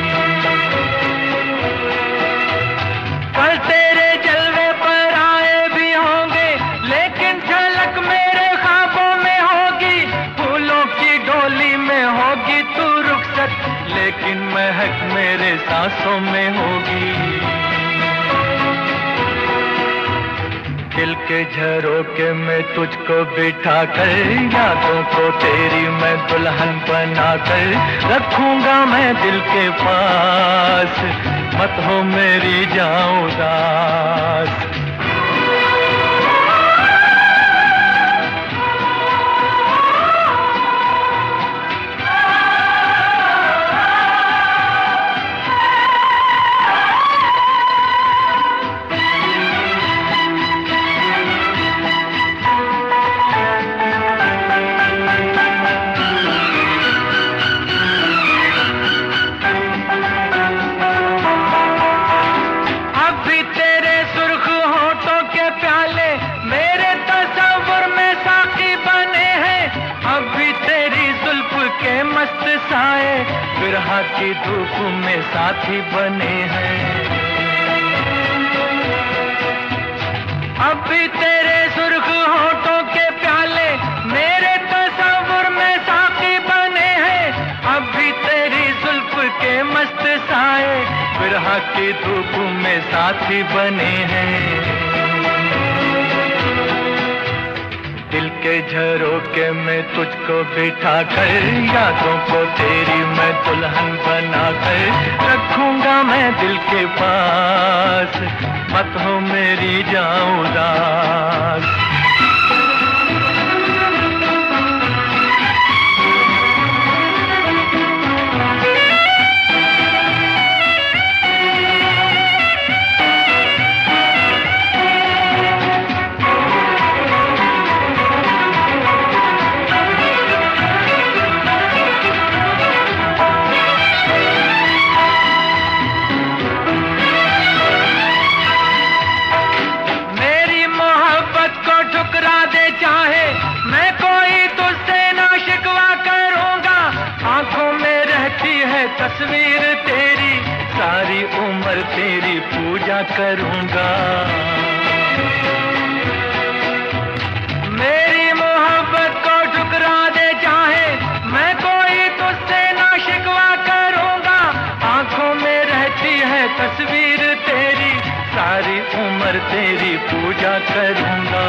कल तेरे जलवे पर आए भी होंगे, लेकिन झलक मेरे ख्वाबों में होगी। फूलों की डोली में होगी तू रुखसत, लेकिन महक मेरे सांसों में होगी। दिल के झरोके में तुझको बिठा कर, यादों को तेरी मैं दुल्हन बना कर रखूंगा मैं दिल के पास, मत हो मेरी जान उदास। बिरहा की धूप में साथी बने हैं, अब भी तेरे सुर्ख होठों के प्याले मेरे तस्वुर में साथी बने हैं। अब भी तेरी जुल्फ के मस्त साए बिरहा की धूप में साथी बने हैं। दिल के झरोके में तुझको बिठा कर, यादों को तेरी मैं दुल्हन बना कर रखूंगा मैं दिल के पास, मत हो मेरी जान उदास। तस्वीर तेरी सारी उम्र तेरी पूजा करूंगा। मेरी मोहब्बत को ठुकरा दे चाहे, मैं कोई तुझसे ना शिकवा करूंगा। आंखों में रहती है तस्वीर तेरी सारी उम्र तेरी पूजा करूंगा।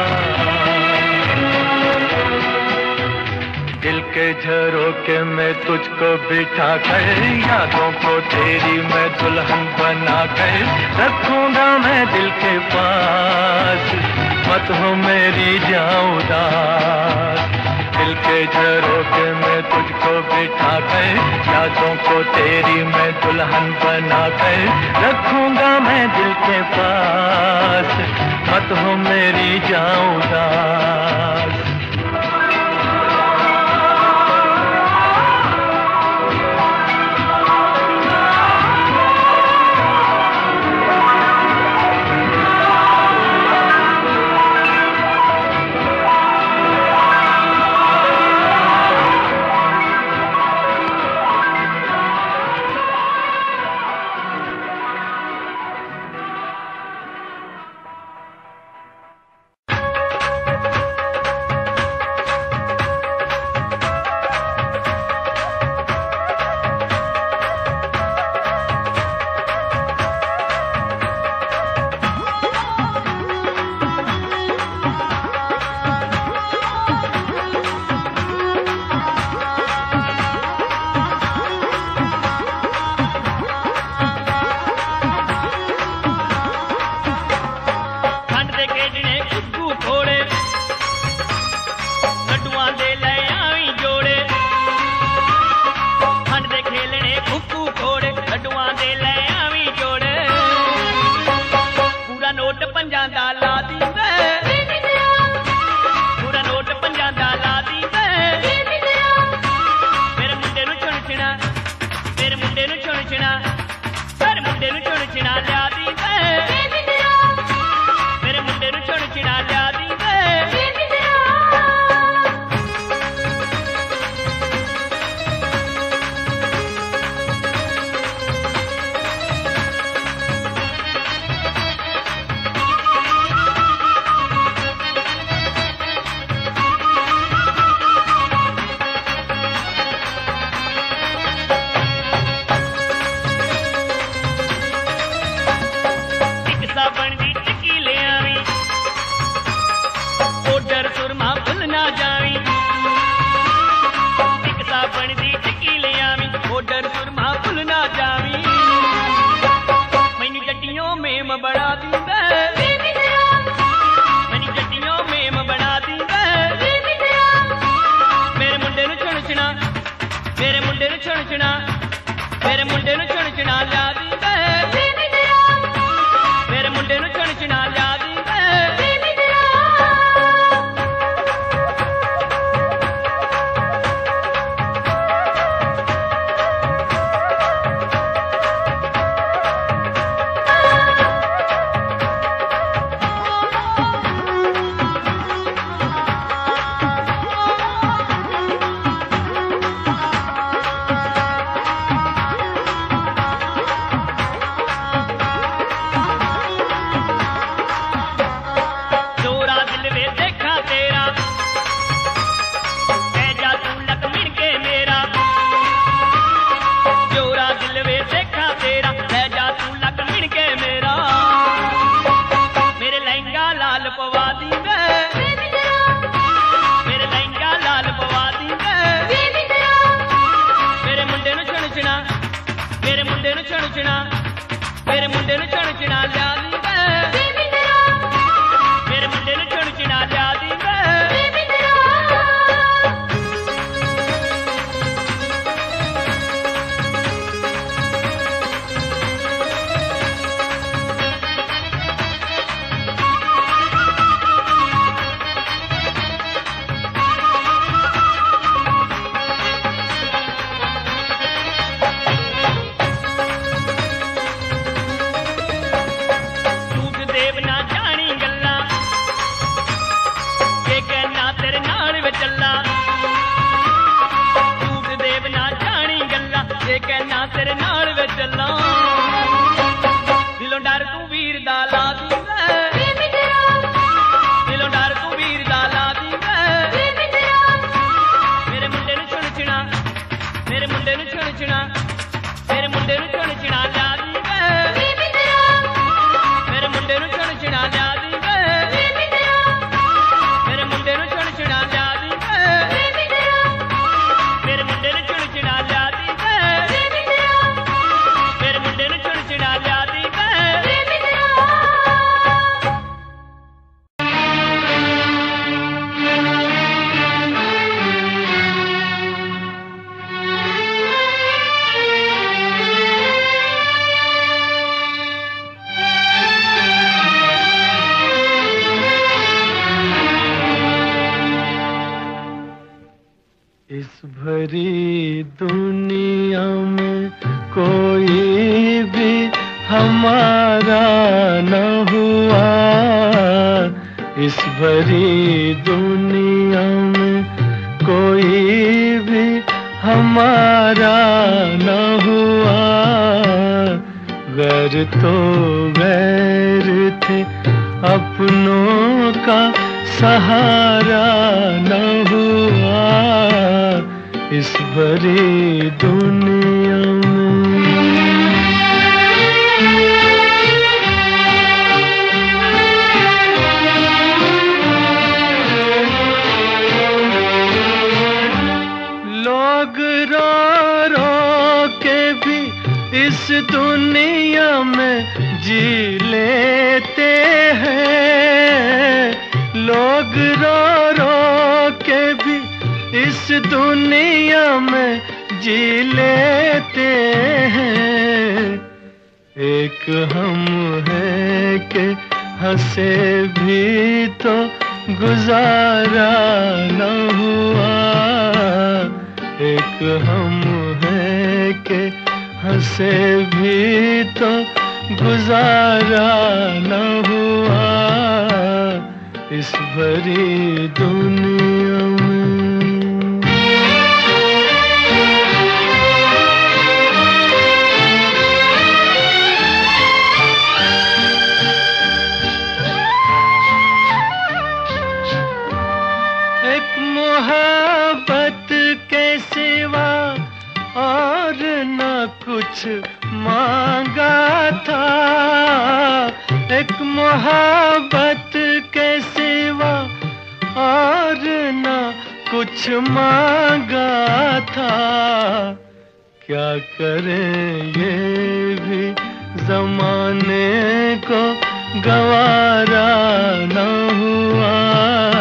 दिल के झरोके में तुझको बिठा कर, यादों को तेरी मैं दुल्हन बना कर रखूंगा मैं दिल के पास, मत हो मेरी जान उदास। दिल के झरोके में तुझको बिठा कर, यादों को तेरी मैं दुल्हन बना कर रखूंगा मैं दिल के पास, मत हो मेरी जान उदास। ਨੂੰ ਛੁਣਛਣਾ ਮੇਰੇ ਮੁੰਡੇ ਨੂੰ ਛੁਣਛਣਾ ਲਿਆ ਦੀ ਵੇ ਮੇਰੇ ਮੁੰਡੇ ਨੂੰ ਛੁਣਛਣਾ ਲਿਆ ਦੀ ਮੇਰੇ ਮੁੰਡੇ ਨੂੰ ਛੁਣਛਣਾ ਲਿਆ ਦੀ ਮੇਰੇ ਮੁੰਡੇ ਨੂੰ ਛੁਣਛਣਾ ਲਿਆ ਦੀ कहना तेरे नाल वे चला दिलों डर तू वीर दा ला दी दिलों डर तू वीर दा ला दी मेरे मुंडे नूं छुणछणा मेरे मुंडे नूं छुणछणा मेरे मुंडे नूं छुणछणा ला दी मेरे मुंडे नूं छुणछणा ला दी मेरे मुंडे नूं छुणछणा ला दी मेरे मुंडे नूं छुणछणा ला दी इस भरी दुनिया में कोई भी हमारा न हुआ, इस भरी दुनिया में कोई भी हमारा न हुआ। गैर तो गैर थे, अपनों का सहारा न हुआ इस भरी दुनिया में। लोग रो रो के भी इस दुनिया में जी लेते हैं, लोग रो रो के भी इस दुनिया में जी लेते हैं। एक हम है कि हंसे भी तो गुजारा न हुआ, एक हम है कि हंसे भी तो गुजारा न हुआ इस भरी दुनिया में। एक मोहब्बत के सिवा और न कुछ मांगा था, एक मोहब्बत के सिवा और न कुछ मांगा था। क्या करें ये भी जमाने को गवारा न हुआ,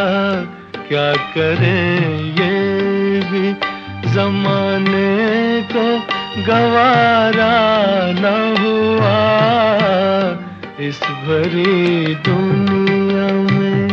क्या करें ये भी जमाने गवारा न हुआ इस भरी दुनिया में।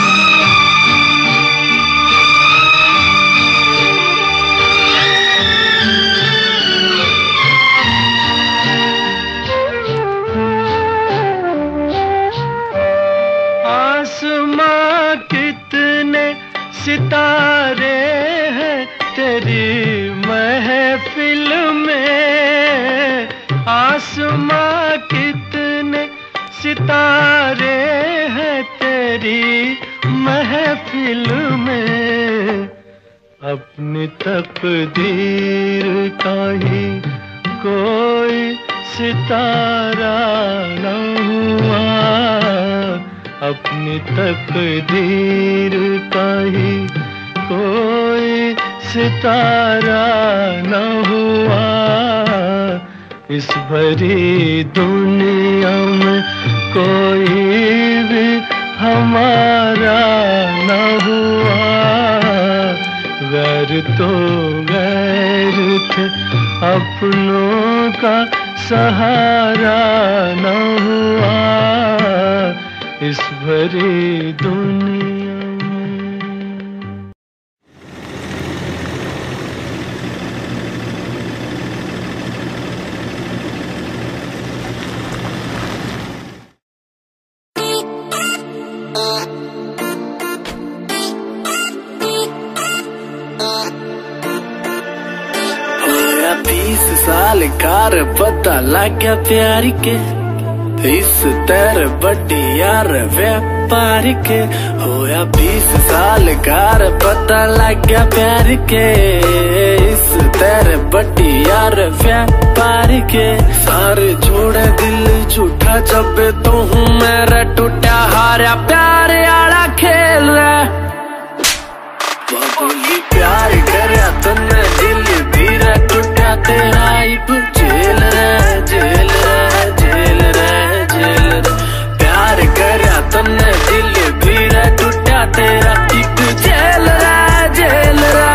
आसमां कितने सितारे हैं तेरी महफिल में, आसमां कितने सितारे हैं तेरी महफिल में। अपनी तकदीर का ही कोई सितारा न हुआ, अपनी तकदीर का ही कोई सितारा न हुआ इस भरी दुनिया में। कोई भी हमारा न हुआ, गैर तो गैर थे अपनों का सहारा न हुआ इस भरी दुनिया में। होया 20 साल कार पता लग गया प्यार के, इस तेरे बड्डी यार व्यापार के। होया 20 साल कार पता लग गया प्यार के, इस तेरे बड्डी यार व्यापार के। सारे छोड़े दिल झूठा जब तो हूँ मेरा टूटा हारा प्यार आला खेल रहा। बोली प्यार करया तन्ने दिल धीरे टूटा तेरा इब जेल रे जेल रे जेल रे जेल रे। प्यार करया तन्ने दिल धीरे टूटा तेरा इब जेल रे जेल रे।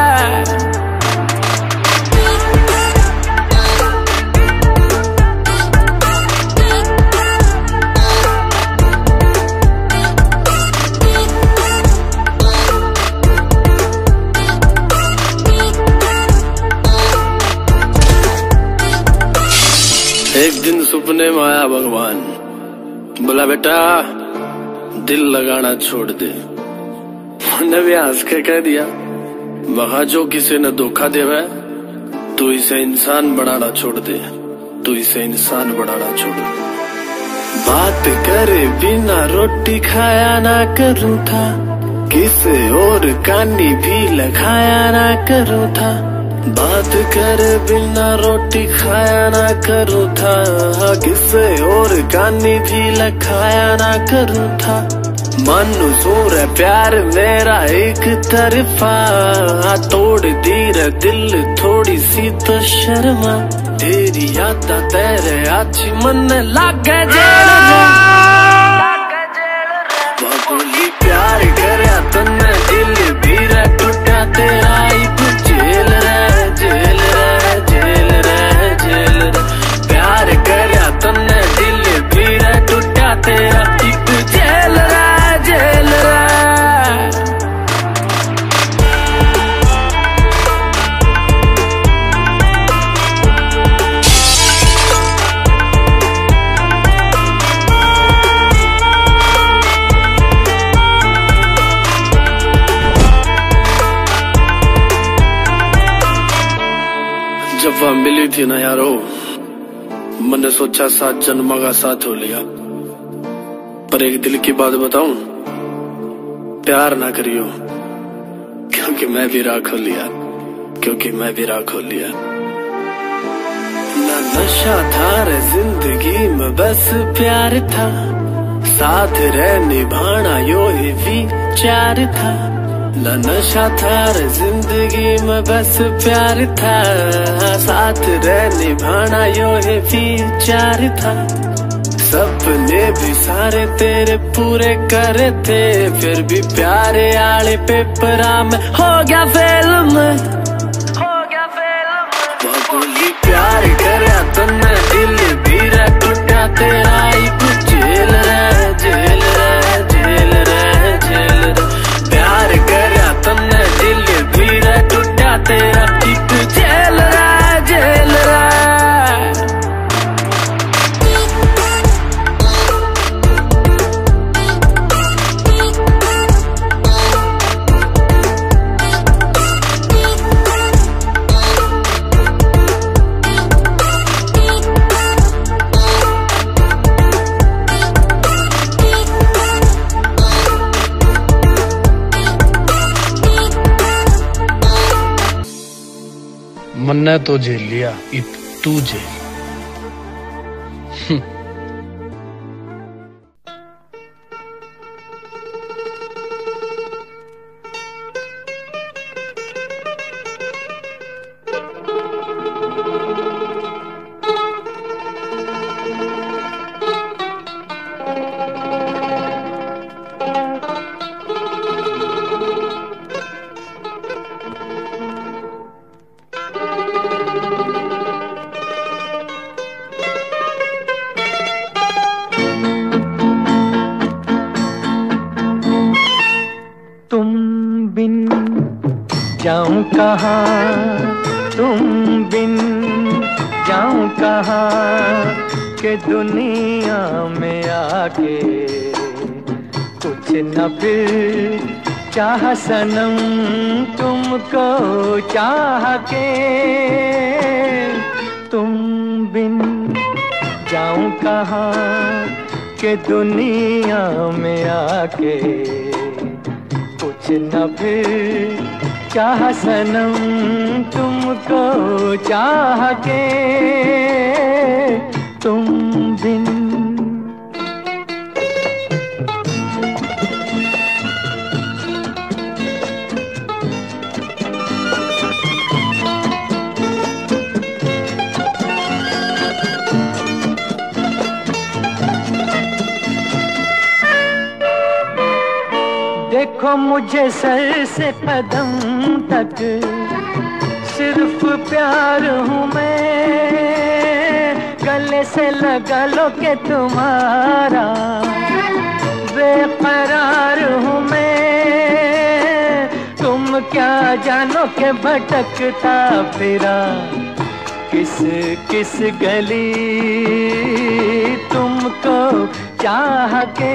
एक दिन सपने में आया भगवान, बोला बेटा दिल लगाना छोड़ दे। मैंने भी हंस के कह दिया, महा जो किसी ने धोखा देवा तू इसे इंसान बनाना छोड़ दे, तू इसे इंसान बनाना छोड़ दे। बात करे बिना रोटी खाया ना करूँ था, किसे और कानी भी लगाया ना करूँ था। बात करे बिना रोटी खाया ना करूँ था, किसे और कानी भी लगाया ना करूँ था। मंजूर है प्यार मेरा एक तरफा, तोड़ दी रे दिल थोड़ी सी तो शर्मा। तेरी याद तेरे अच्छी मन लागे जेल बोली प्यार करया तन्ने दिल धीरे टूटा तेरा इब जेल रे जेल रे जेल रे जेल रे। प्यार करया तन्ने दिल धीरे टूटा तेरा इब जेल रे जेल रे। जब वह मिली थी ना यारो, मैंने सोचा 7 जन्म का साथ हो लिया। पर एक दिल की बात बताऊं, प्यार ना करियो, क्योंकि मैं भी राख हो लिया, क्योंकि मैं भी राख हो लिया। ना नशा था रे जिंदगी में बस प्यार था, साथ रह निभाना यो ही विचार था। ना नशा था रे जिंदगी में बस प्यार था, साथ रह निभाना यो ही विचार था। सपने भी सारे तेरे पूरे करे थे, फिर भी प्यारे आले पेपरा में हो गया फेल में, हो गया फेल में। बोली प्यार करया तन्ने दिल भी रे टूटा तेरा एक जेल रे जेल रे जेल रे जेल रे प्यार करया तन्ने दिल भी रे टूटा तेरा एक जेल रे जेल रे मन्ने तो झेल लिया तू झेल। जाऊं कहाँ तुम बिन जाऊं कहाँ के दुनिया में आके कुछ न फिर चाह सनम तुमको चाह के तुम बिन जाऊं कहाँ के दुनिया में आके कुछ न फिर चाह सनम तुमको चाह के तुम बिन देखो मुझे सर से कदम तक सिर्फ प्यार हूँ मैं, गले से लगा लो के तुम्हारा बेकरार हूँ मैं। तुम क्या जानो के भटकता फिरा किस किस गली तुमको चाह के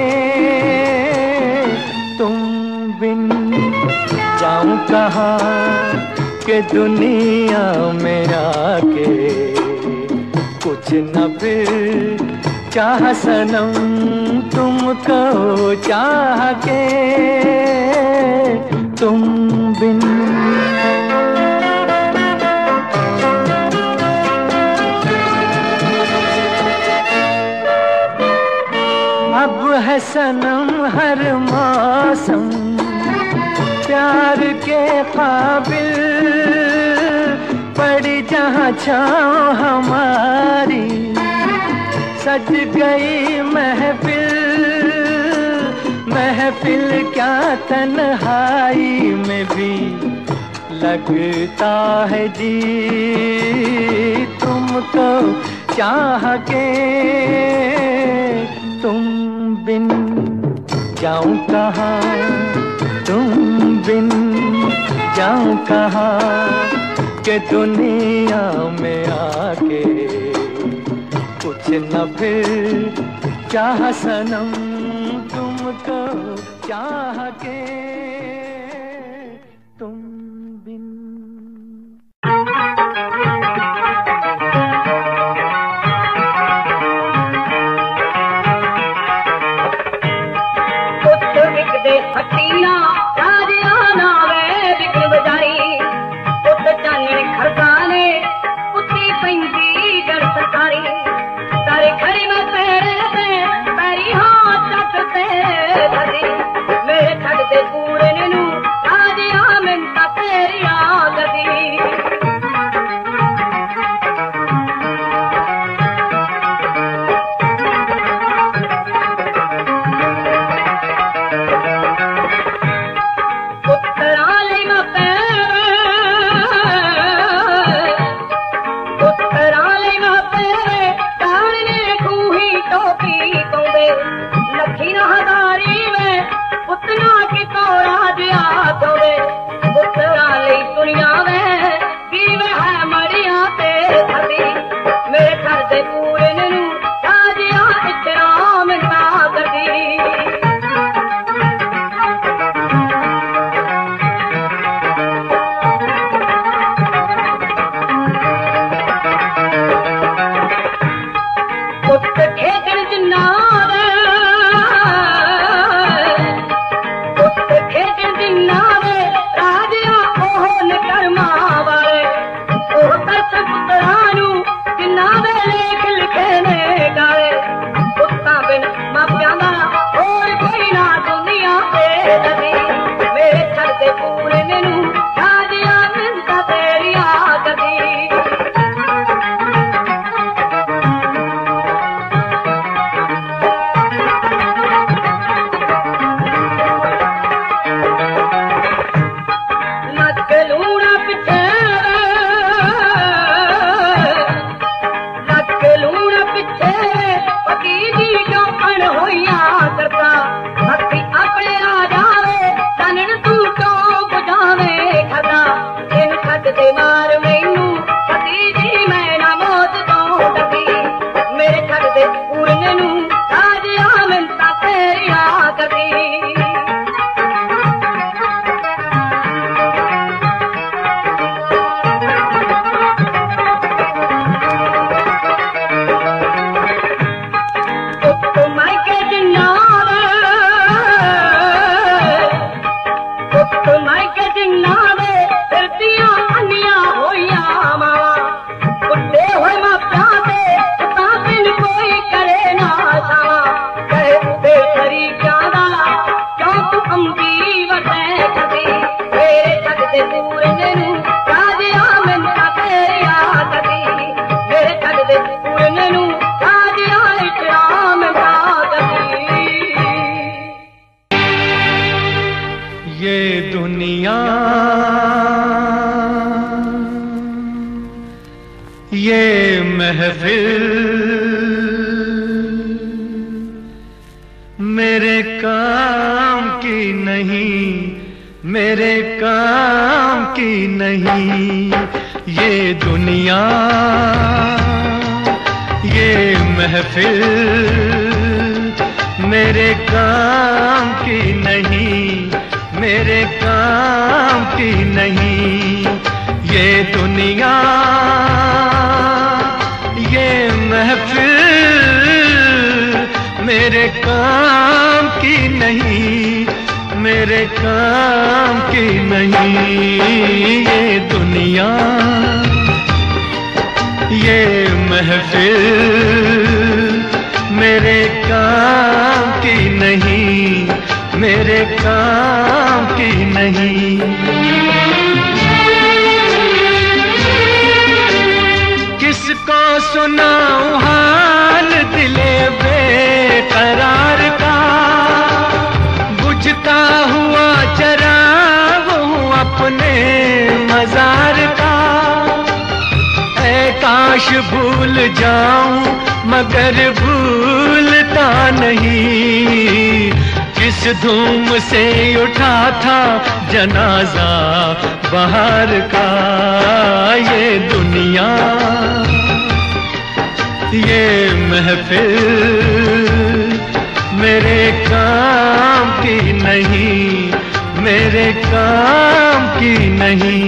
तुम बिन जाऊं कहाँ के दुनिया में आके कुछ न फिर चाह सनम तुमको चाह के तुम बिन अब है सनम हर मौसम प्यार के काबिल, पड़ी जहाँ छाँव हमारी सज गई महफिल। महफिल क्या तन्हाई में भी लगता है जी तुमको चाह के तुम बिन जाऊं कहाँ तुम बिन जाऊं कहाँ के दुनिया में आके कुछ न फिर चाह सनम तुमको चाह के तुम बिन। हट्टिया राजियाना वे बिक्र बजारी पुत चानण खरसाने पुती पैंदी गढ़ सरकारी तारे खड़ी में पैर पे पैरी हाथ चकते धरी मेरे छड़ दे पूरा महफिल मेरे काम की नहीं, मेरे काम की नहीं। ये दुनिया ये महफिल मेरे काम की नहीं, मेरे काम की नहीं। ये दुनिया ये महफिल मेरे काम की नहीं, मेरे काम की नहीं। ये दुनिया ये महफिल मेरे काम की नहीं, मेरे काम की नहीं। किसको सुनाऊं हाल दिले बेकरार का, बुझता हुआ चराग हूँ अपने मजार का। ऐ काश भूल जाऊं मगर भूलता नहीं, किस धूम से उठा था जनाजा बाहर का। ये दुनिया ये महफिल मेरे काम की नहीं, मेरे काम की नहीं।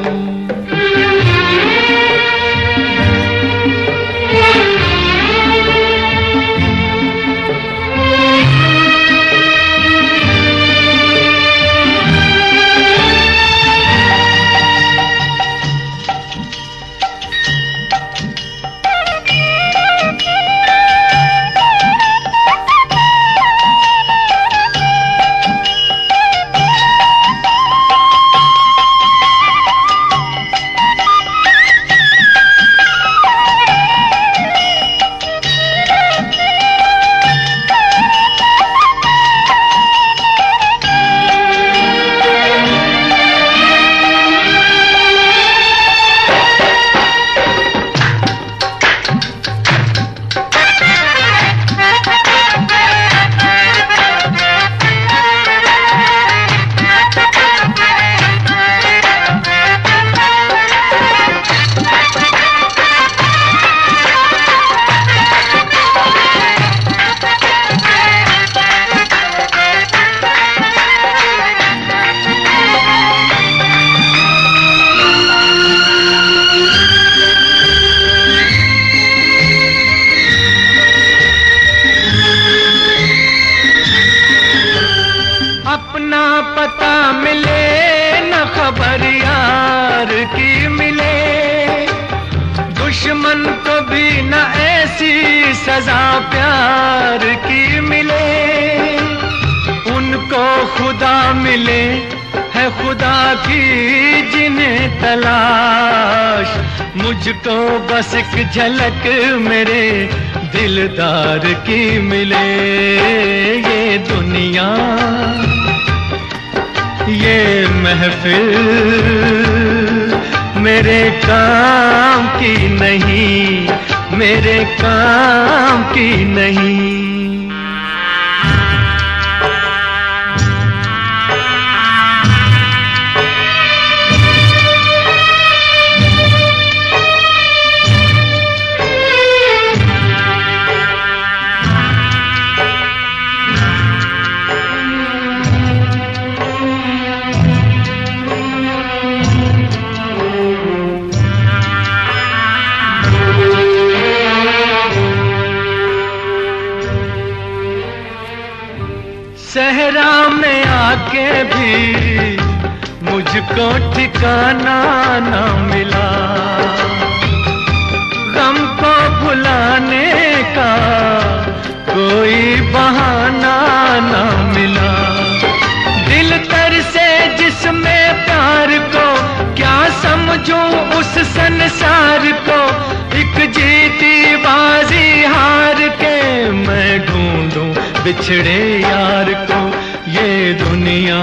पता मिले न खबर यार की मिले, दुश्मन को भी न ऐसी सजा प्यार की मिले। उनको खुदा मिले है खुदा की जिन्हें तलाश, मुझको बस एक झलक मेरे दिलदार की मिले। ये दुनिया ये महफिल मेरे काम की नहीं, मेरे काम की नहीं। सहरा में आके भी मुझको ठिकाना न मिला, गम को भुलाने का कोई बहाना न मिला। दिल तर से जिसमें प्यार को क्या समझूं उस संसार को, एक जीती बाजी हार के मैं ढूंढूं बिछड़े यार को। ये दुनिया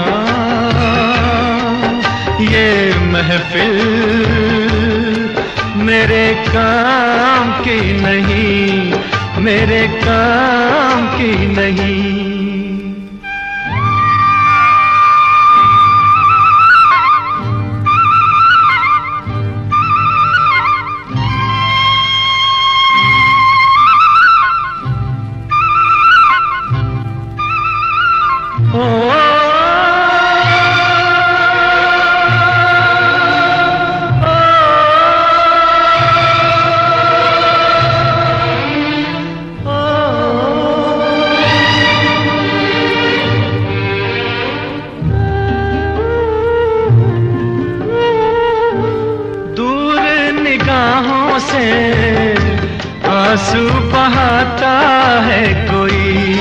ये महफिल मेरे काम की नहीं, मेरे काम की नहीं। आंसू बहाता है कोई,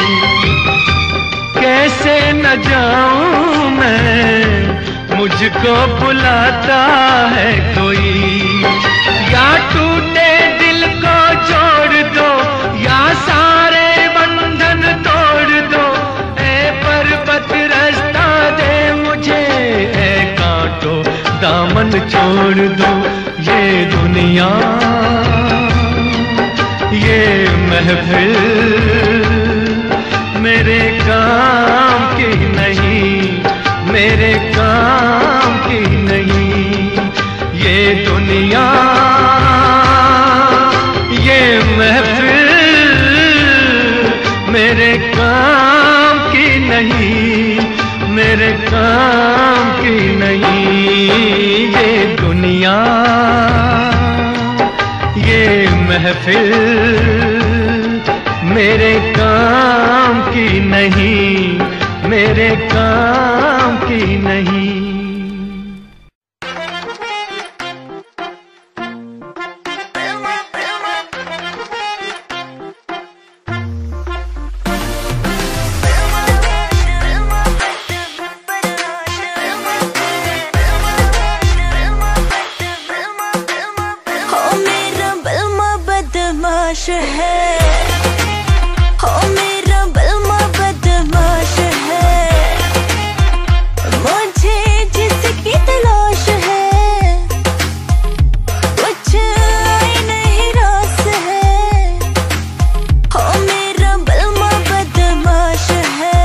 कैसे न जाऊं मैं, मुझको बुलाता है कोई। या टूटे दिल को जोड़ दो, या सारे बंधन तोड़ दो, ए पर्वत रास्ता दे मुझे, ए कांटो दामन छोड़ दो। ये दुनिया ये महफिल मेरे काम की नहीं, मेरे काम की नहीं। ये दुनिया ये महफिल मेरे काम की नहीं, मेरे काम की नहीं। ये दुनिया ये महफिल मेरे काम की नहीं, मेरे काम की नहीं। है हो मेरा बलमा बदमाश है, मुझे जिसकी तलाश है, कुछ नहीं रास है। हो मेरा बलमा बदमाश है।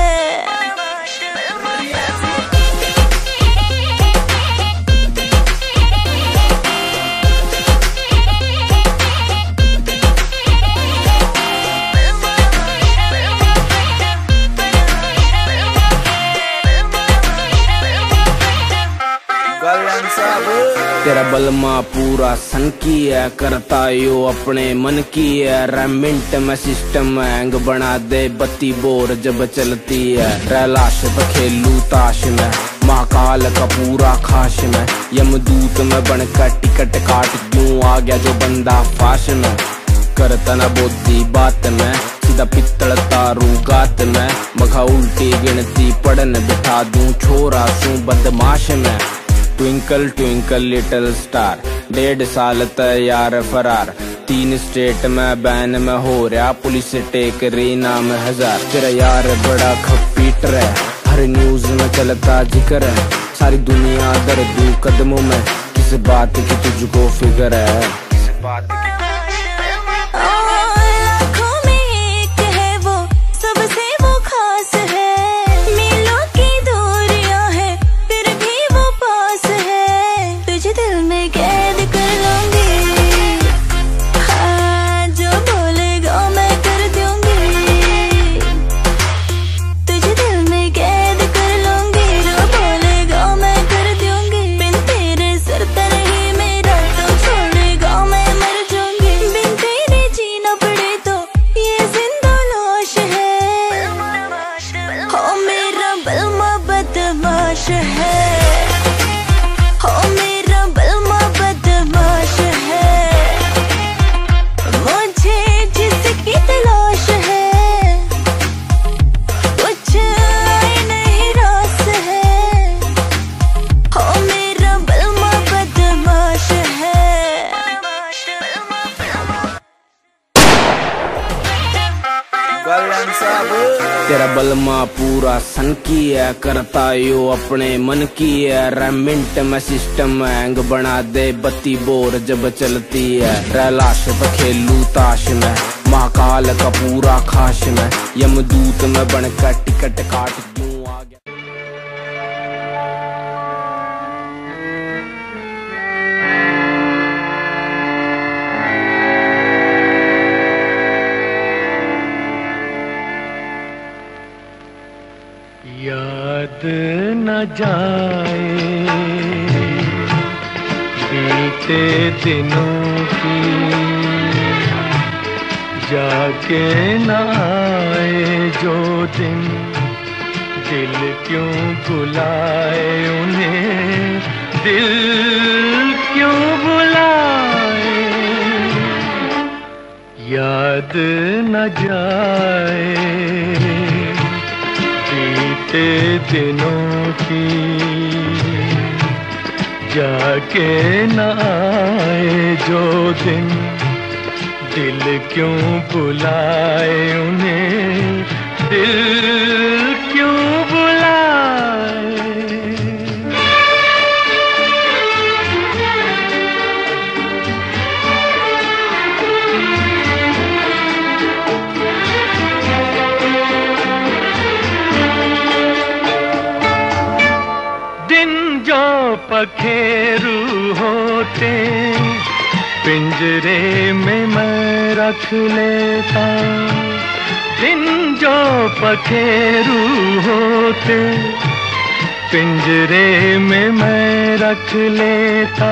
तेरा बलमा पूरा सन की है, करता यो अपने मन की है। रेमिंट में सिस्टम हैंग बना दे, बत्ती बोर जब चलती है। रैलाश पे खेलू ताश में, महाकाल का पूरा खाश में। यमदूत में बनकर टिकट काट क्यों आ गया जो बंदा फाश में। करता न बोधी बात में, सीधा पित्तल तारू गात में। मखा उल्टी गिनती पढ़न बिठा दूं, छोरा सू बदमाश में। ट्विंकल ट्विंकल लिटिल स्टार, 1.5 साल तैयार फरार। 3 स्टेट में बैन में हो रहा, पुलिस टेक रही नाम 1000। तेरा यार बड़ा खपीटर है, हर न्यूज में चलता जिक्र है। सारी दुनिया दर्दू कदमों में, किस बात की तुझको फिक्र है, किस बात की। मेरा तो छोड़ेगा कल्याण साहब तेरा बलमा पूरा सन की है, करता यो अपने मन की है। रेमिंट में सिस्टम हैंग बना दे, बत्ती बोर जब चलती है। रैलाश पे खेलू ताश में, महाकाल का पूरा खाश में। यमदूत में बनकर टिकट काट क्यों आ गया। याद न जाए बीते दिनों की, जाके न आए जो दिन। दिल क्यों बुलाए उन्हें, दिल क्यों बुलाए। याद न जाए बीते दिनों की, जाके न आए जो दिन। दिल क्यों बुलाए उन्हें, दिल क्यों बुलाए। दिन जो पखेरू होते, पिंजरे में मैं रख लेता। दिन जो पखेरू होते, पिंजरे में मैं रख लेता।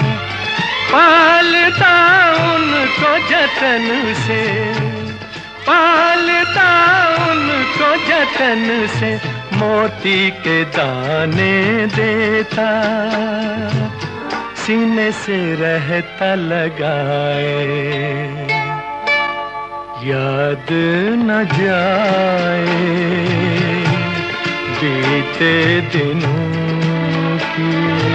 पालता उनको जतन से, पालता उनको जतन से। मोती के दाने देता, सीने से रहता लगाए। याद न जाए बीते दिनों की,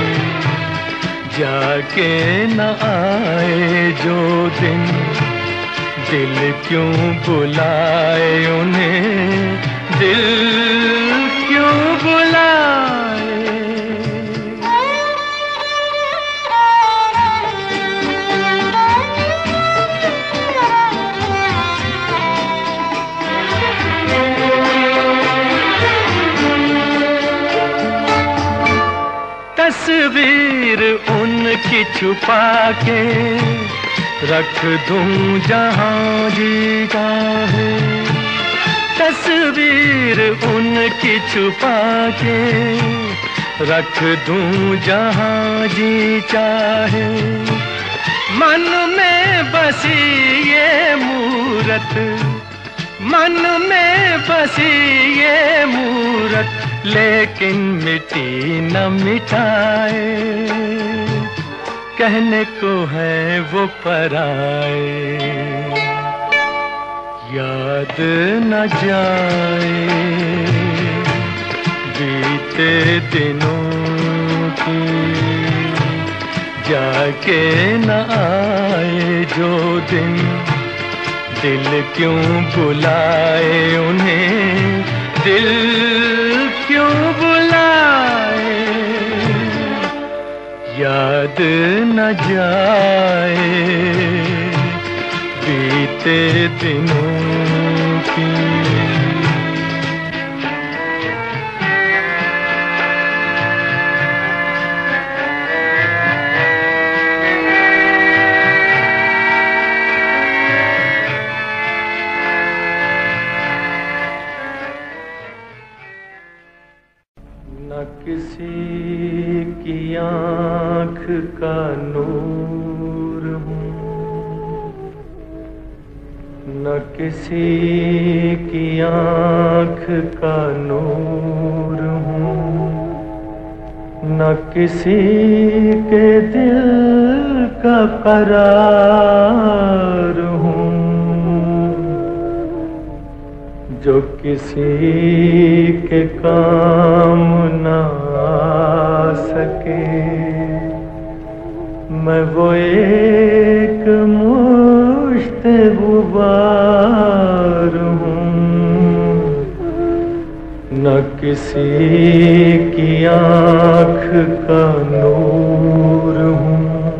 जाके न आए जो दिन। दिल क्यों बुलाए उन्हें, दिल क्यों बुलाए। तस्वीर उनकी छुपा के रख दूं जहां जी चाहे। तस्वीर उनकी छुपा के रख दूं जहां जी चाहे। मन में बसी ये मूरत, मन में बसी ये मूरत। लेकिन मिटी न मिटाए, कहने को है वो पराए। याद न जाए बीते दिनों की, जाके न आए जो दिन। दिल क्यों बुलाए उन्हें, दिल क्यों बुलाए। याद न जाए बीते दिनों की। किसी की आँख का नूर हूँ, न किसी की आँख का नूर हूँ, न किसी के दिल का करार हूँ। जो किसी के काम न आ सके, मैं वो एक मुश्त गुबार हूँ। न किसी की आँख का नूर हूँ,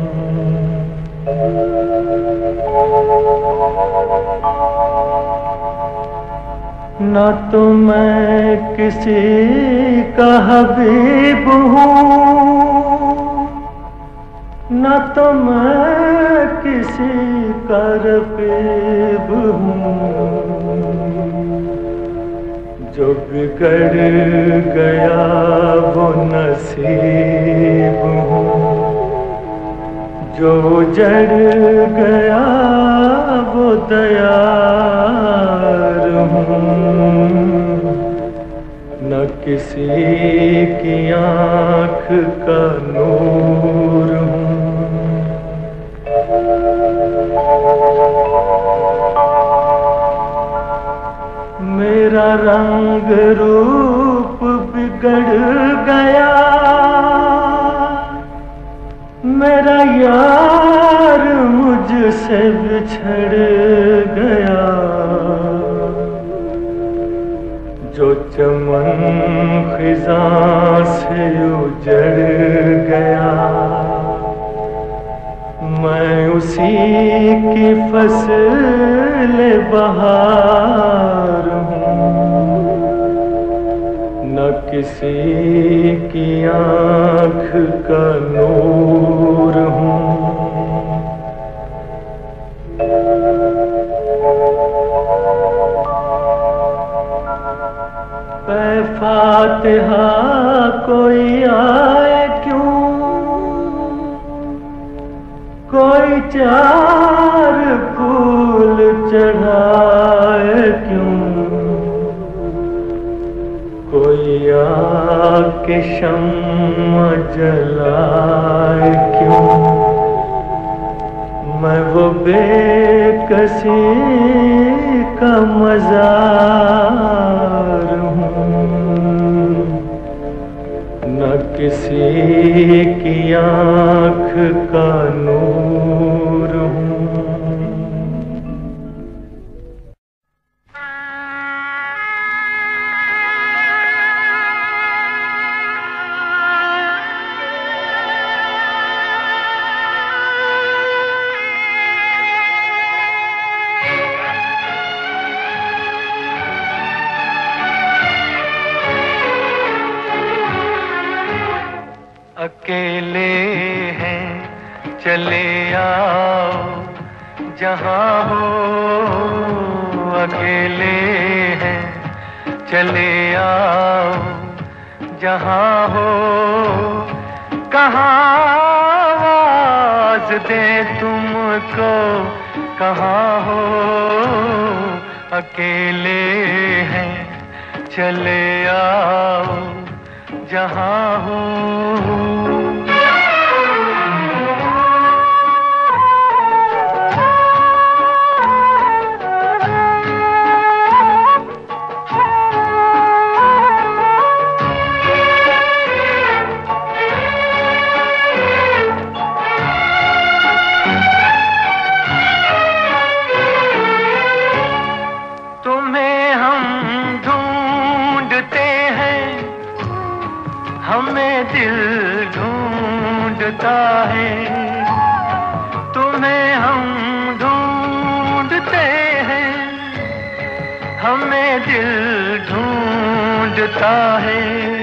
न तो मैं किसी का हबीब हूँ, न तो मैं किसी का रकीब हूँ। जो बिगड़ गया वो नसीब हूँ, जो जड़ गया वो दयार हूँ। न किसी की आँख का नूर हूँ। मेरा रंग रूप बिगड़ गया, मेरा यार मुझसे बिछड़ गया। जो चमन खिज़ां से उजड़ गया, मैं उसी की फसल बहार हूँ। न किसी की आँख का नूर हूँ। फातिहा कोई आए क्यों, कोई चार फूल चढ़ाए क्यों, कोई आके शम्मा जलाए क्यों। मैं वो बेकसी का मज़ार हूँ, न किसी की आँख का नूर हूँ। अकेले हैं चले आओ जहाँ हो, अकेले हैं चले आओ जहाँ हो। कहाँ आवाज़ दे तुमको, कहाँ हो, अकेले हैं चले आओ जहाँ हो। तुम्हें हम ढूंढते हैं, हमें दिल ढूंढता है। तुम्हें हम ढूंढते हैं, हमें दिल ढूंढता है।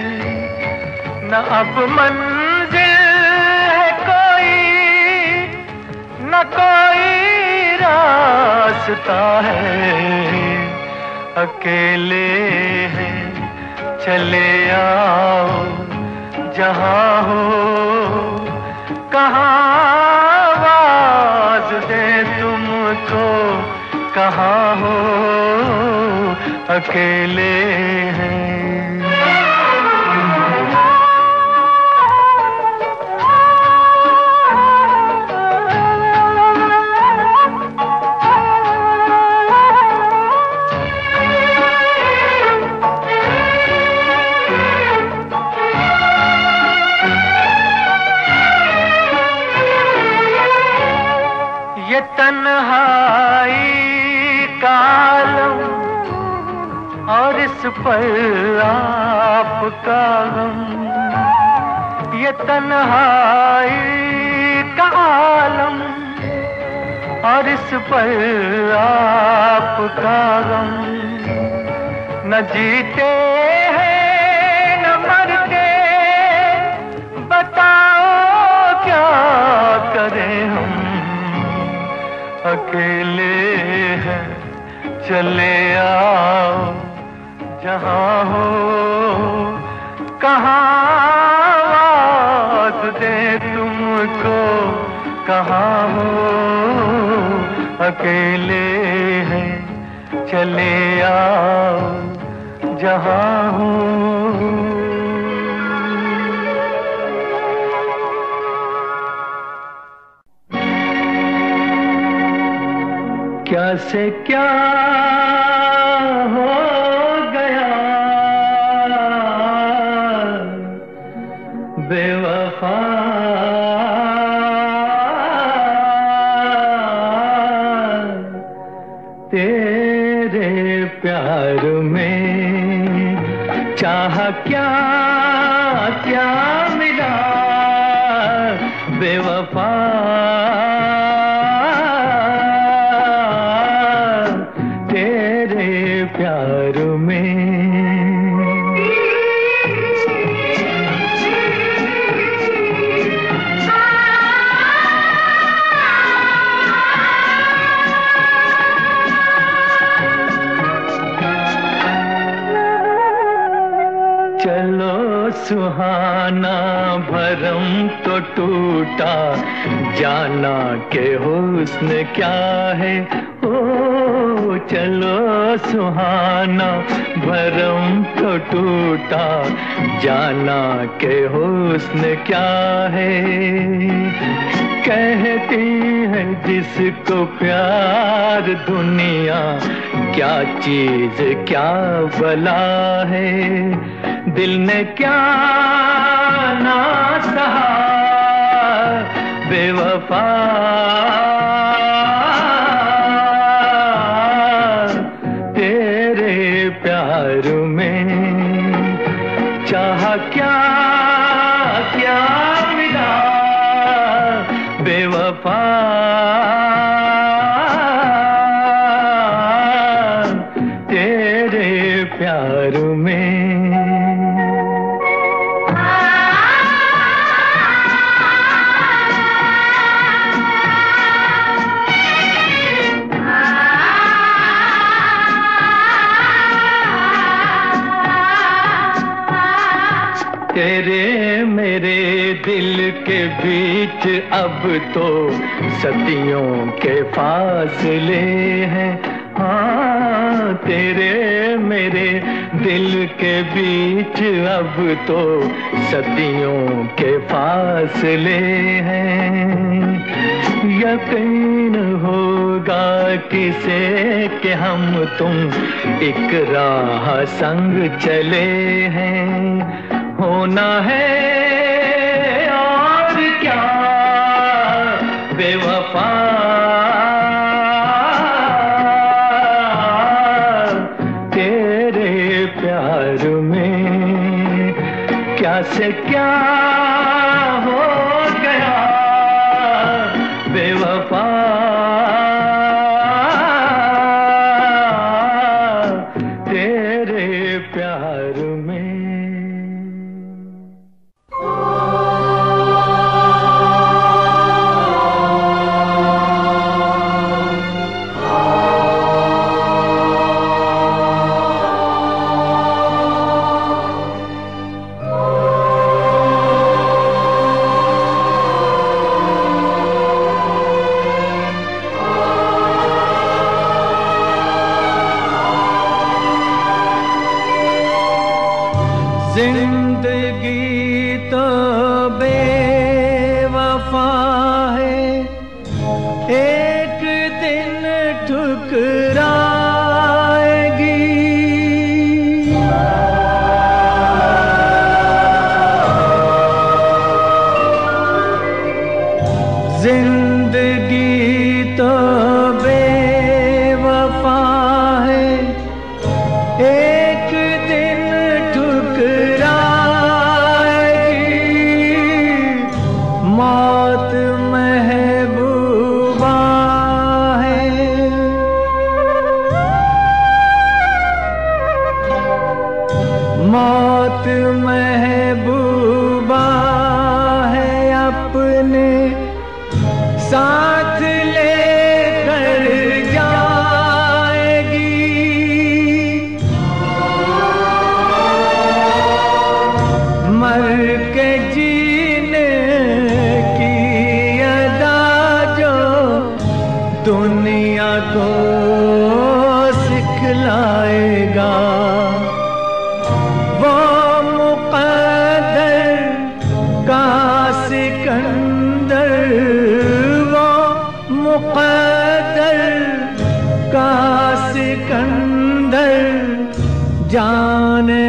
न अब मंजिल है कोई, न कोई रास्ता है। अकेले हैं चले आओ जहाँ हो। कहाँ आवाज़ दे तुमको, कहाँ हो, अकेले हैं। ये तन्हाई का आलम और इस पर आपका गम, ये तन्हाई का आलम, और इस पर आपका गम, न जीते हैं न मरते, बताओ क्या करें हम, अकेले हैं चले आओ, जहाँ हो कहाँ आवाज़ दे तुमको, कहाँ हो अकेले हैं चले आओ, जहाँ हो। क्या से क्या हो गया बेवफा, तेरे प्यार में चाह क्या क्या मिला बेवफा, प्यार में। चलो सुहाना भरम तो टूटा, जाना के हुस्न क्या है, ओ चलो सुहाना भरम तो टूटा, जाना के हुस्न क्या है, कहती है जिसको प्यार दुनिया, क्या चीज क्या भला है, दिल ने क्या ना सहा बेवफा, तेरे प्यार में चाह क्या क्या मिला बेवफा, तेरे प्यार में। तेरे मेरे दिल के बीच अब तो सदियों के फासले हैं, हाँ तेरे मेरे दिल के बीच अब तो सदियों के फासले हैं, यकीन होगा किसे कि हम तुम एक राह संग चले हैं, होना है और क्या बेवफा, तेरे प्यार में क्या से क्या हो गया बेवफा, तेरे प्यार में। जिंदगी तो बेवफा है, एक दिन ठुकराएगी, जिंदगी तो बेवफा है, दुनिया को सिखलाएगा। वो मुक़द्दर का सिकंदर, वो मुक़द्दर का सिकंदर जाने